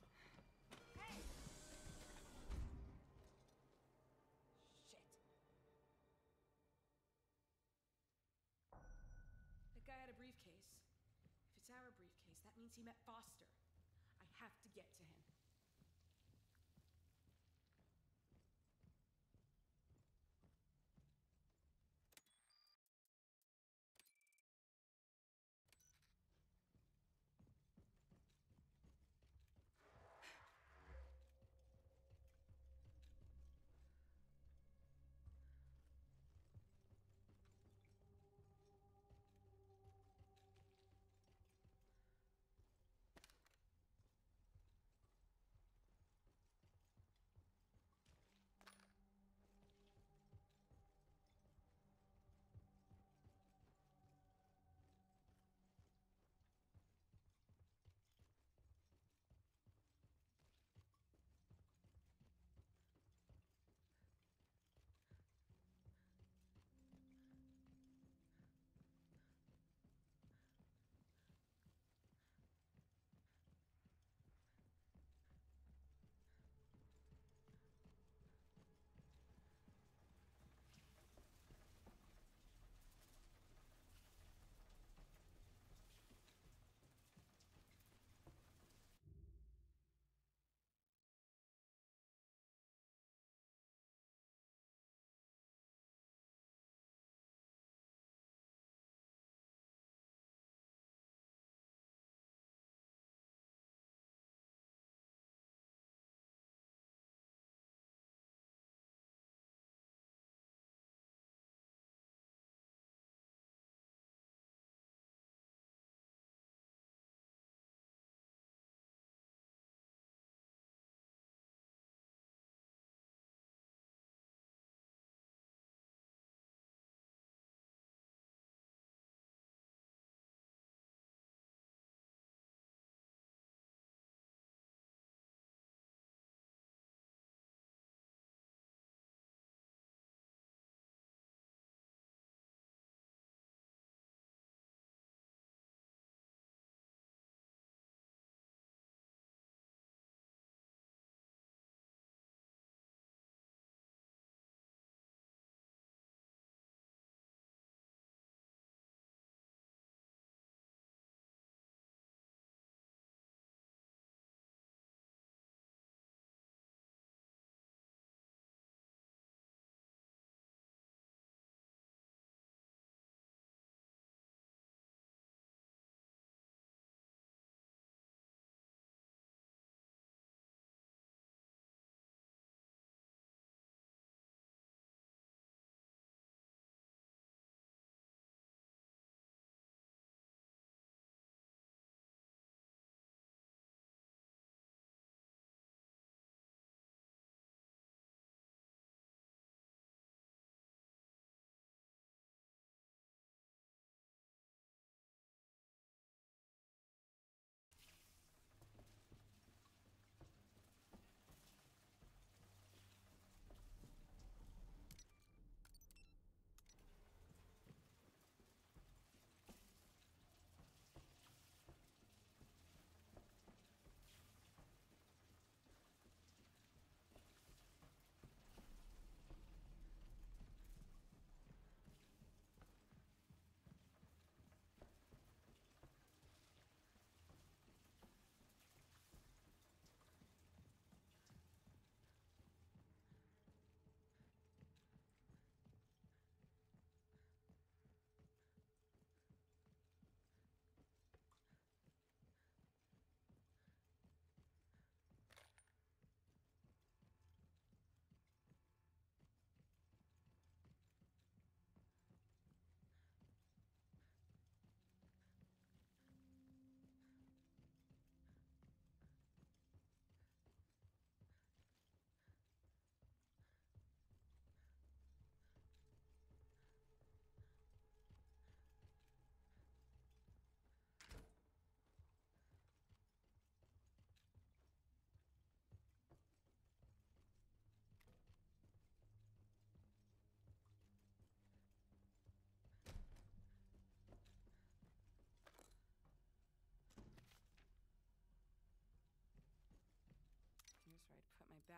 Hey! Shit. That guy had a briefcase. If it's our briefcase, that means he met Foster. I have to get to him.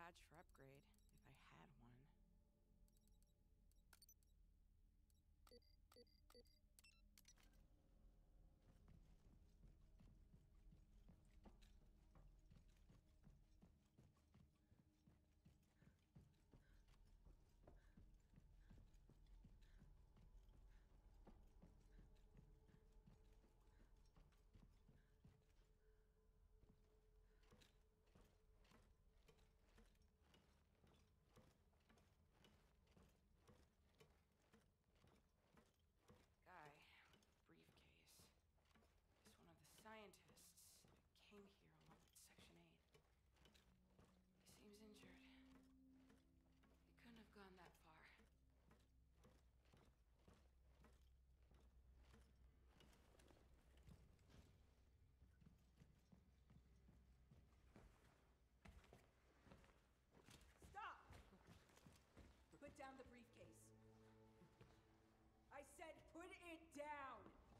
badge for upgrade, if I had one. Guy, briefcase. He's one of the scientists that came here along with Section eight. He seems injured. He couldn't have gone that far. Stop! Put down the briefcase. I said put it down!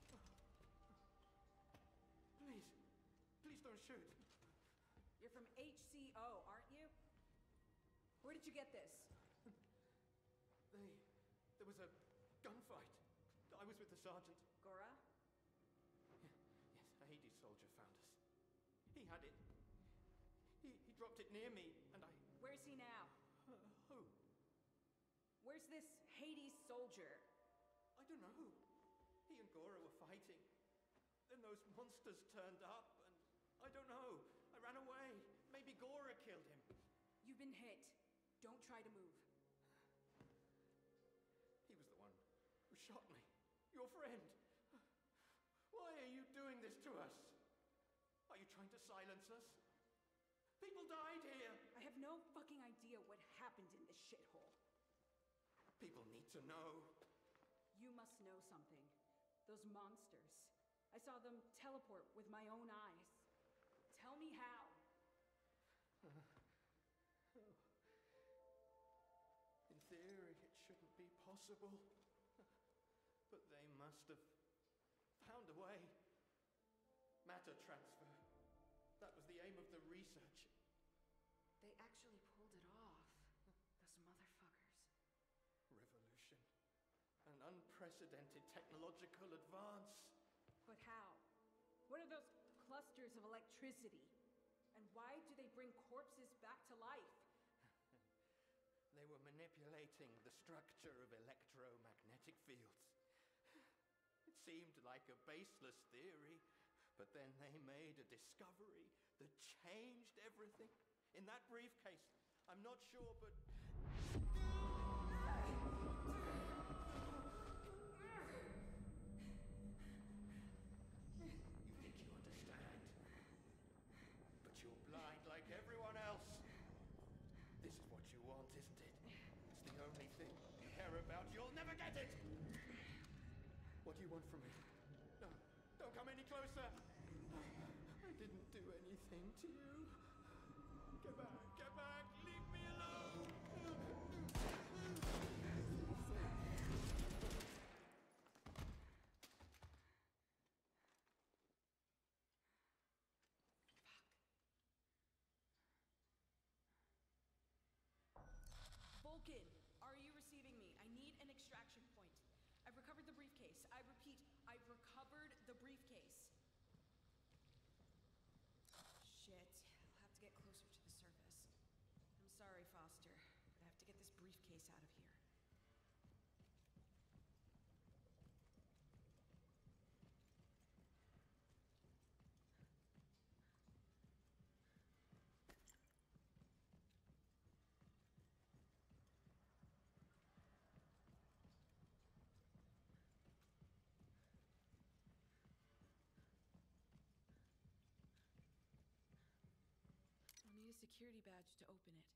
Please. Please don't shoot. You're from H C O, aren't you? Where did you get this? They... There was a gunfight. I was with the sergeant. Gora? Yes, a Hades soldier found us. He had it. He, he dropped it near me, and I... Where's he now? Uh, who? Where's this Hades soldier? I don't know. He and Gora were fighting. Then those monsters turned up, and I don't know. I ran away. Maybe Gora killed him. You've been hit. Don't try to move. He was the one who shot me. Your friend. Why are you doing this to us? Are you trying to silence us? People died here. I have no fucking idea what happened in this shithole. People need to know. You must know something. Those monsters. I saw them teleport with my own eyes. Tell me how. Uh, oh. In theory, it shouldn't be possible. But they must have found a way. Matter transfer. That was the aim of the research. They actually pulled it off. Those motherfuckers. Revolution. An unprecedented technological advance. But how? What are those clusters of electricity? And why do they bring corpses back to life? They were manipulating the structure of electromagnetic fields. It seemed like a baseless theory, but then they made a discovery that changed everything. In that briefcase, I'm not sure, but... You think you understand, but you're blind like everyone else. This is what you want, isn't it? It's the only thing you care about. You'll never get it! What do you want from me? No, don't come any closer! I didn't do anything to you. Get back, get back, leave me alone! Vulcan, are you receiving me? I need an extraction point. I've recovered the briefcase. I repeat, I've recovered the briefcase. Shit, I'll have to get closer to the surface. I'm sorry, Foster, but I have to get this briefcase out of here. I'll need a security badge to open it.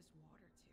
this water to?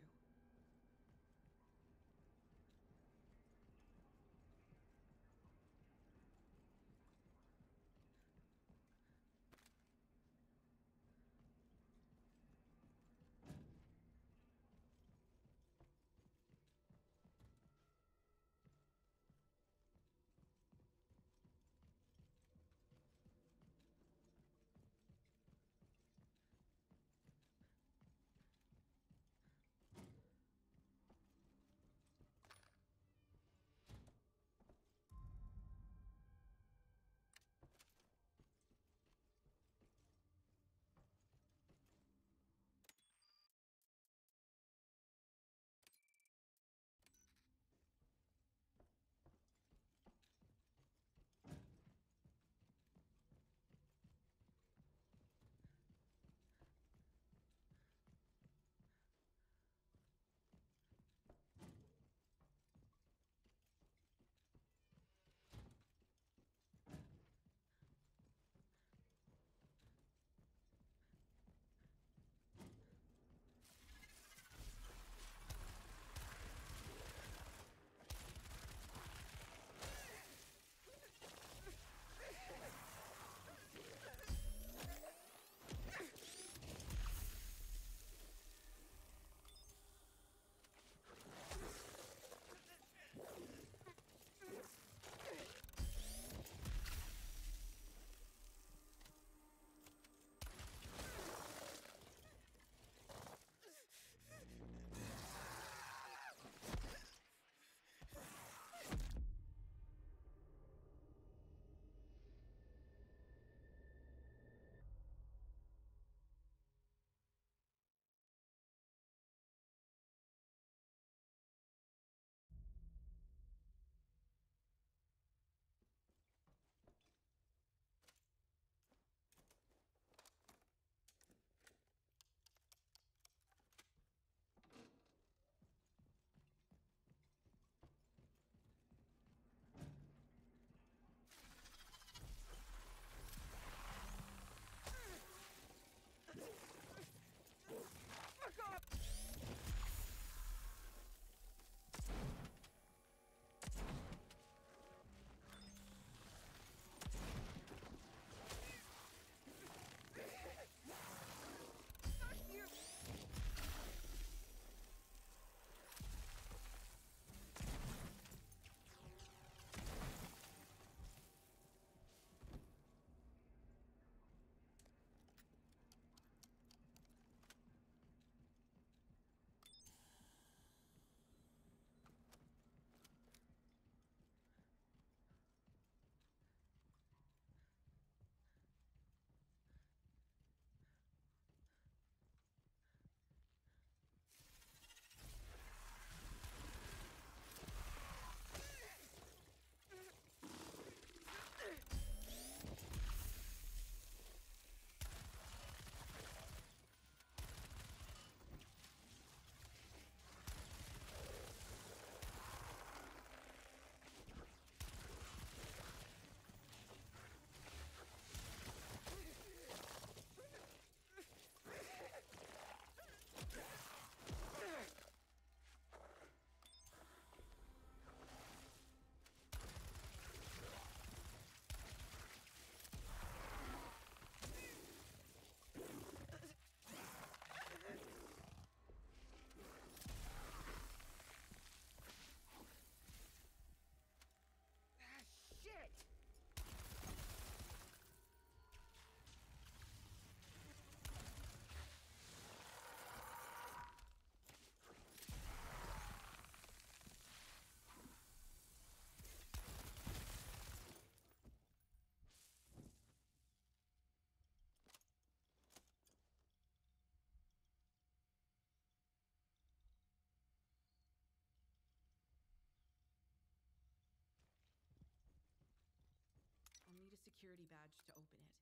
security badge to open it.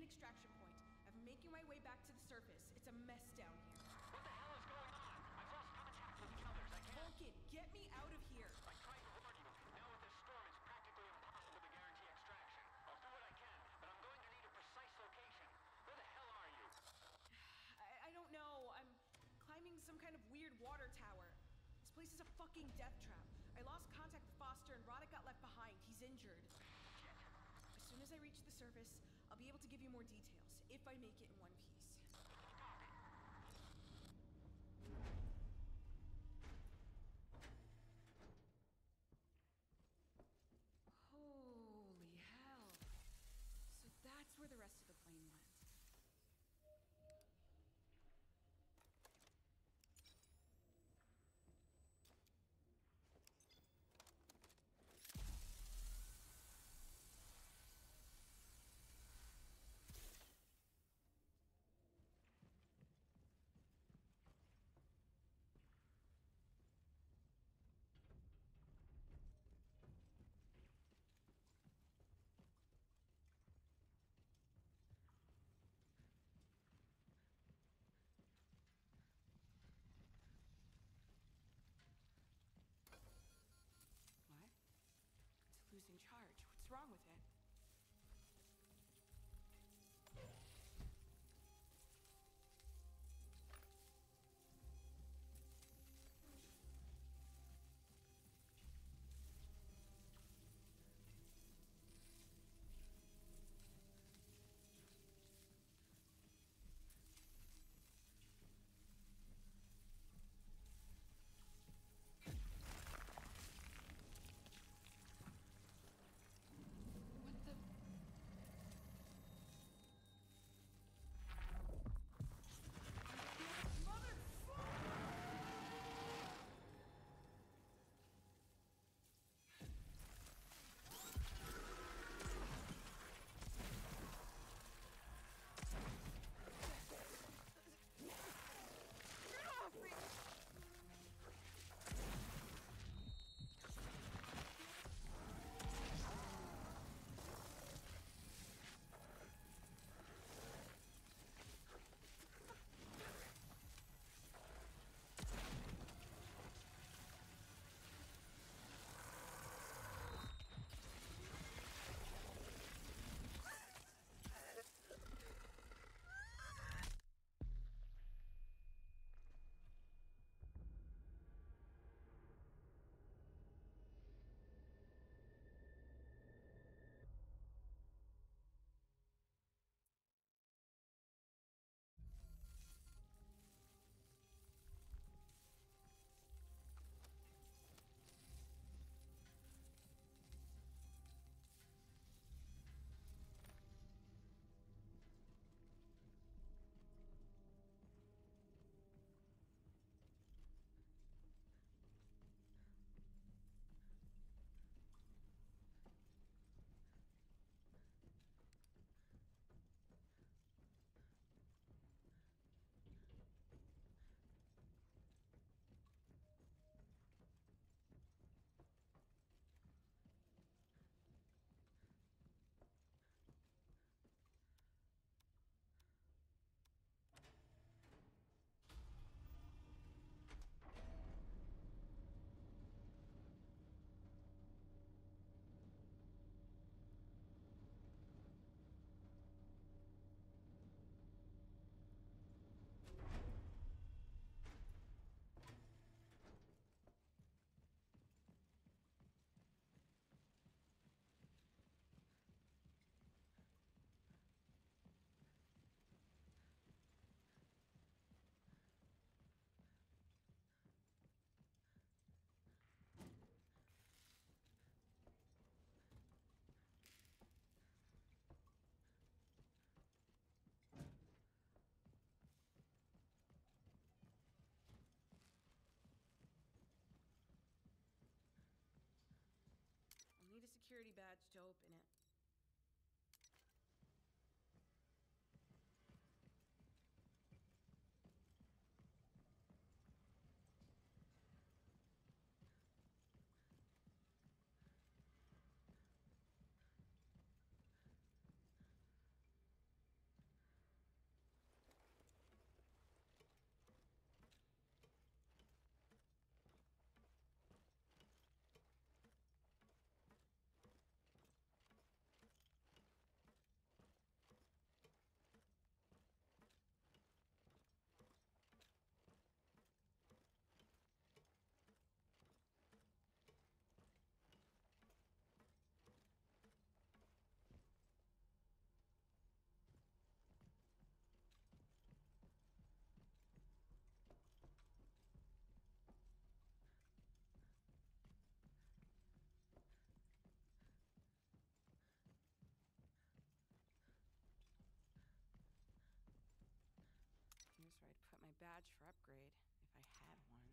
extraction point. I'm making my way back to the surface. It's a mess down here. What the hell is going on? I've lost contact with the others. I can't... Vulcan, get me out of here! I tried to warn you. Now with this storm, it's practically impossible to guarantee extraction. I'll do what I can, but I'm going to need a precise location. Where the hell are you? I, I don't know. I'm climbing some kind of weird water tower. This place is a fucking death trap. I lost contact with Foster and Roddick got left behind. He's injured. As soon as I reach the surface, I'll be able to give you more details, if I make it in one piece. Holy hell. So that's where the rest of the plane went. Losing charge. What's wrong with it? security badge to open it. much for upgrade, if I had one.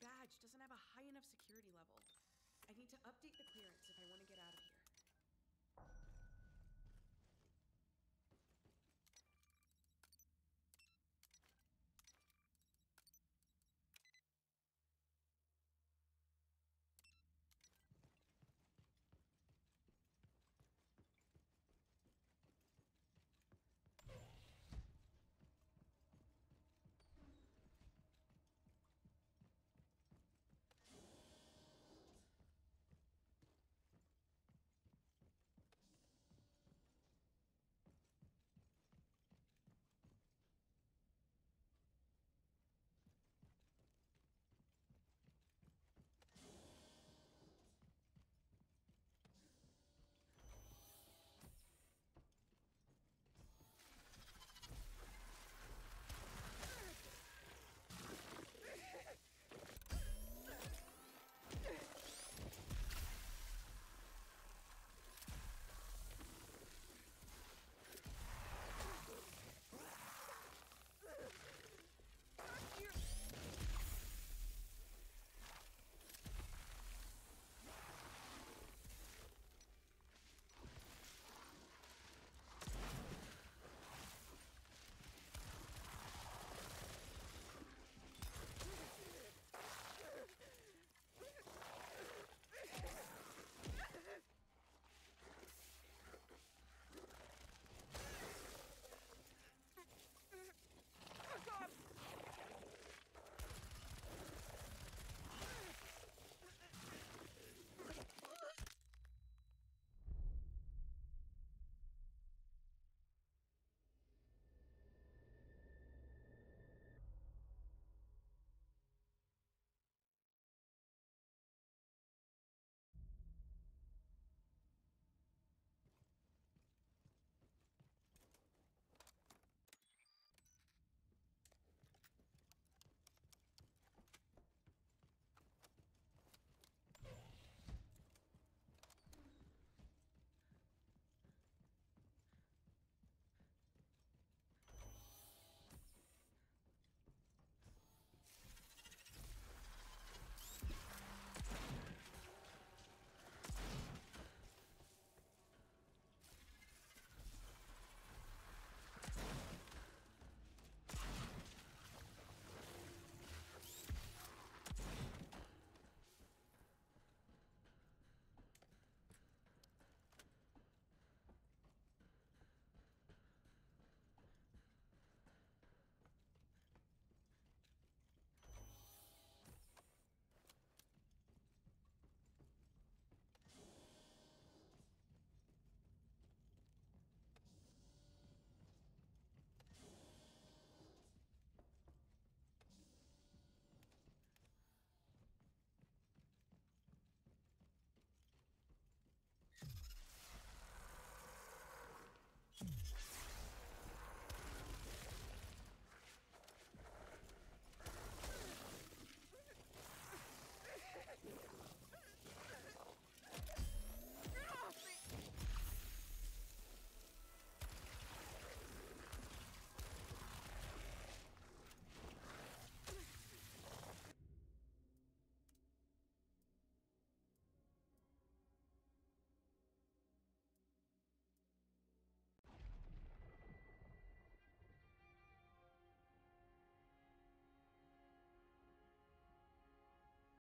badge doesn't have a high enough security level. I need to update the clearance if I want to get out of here.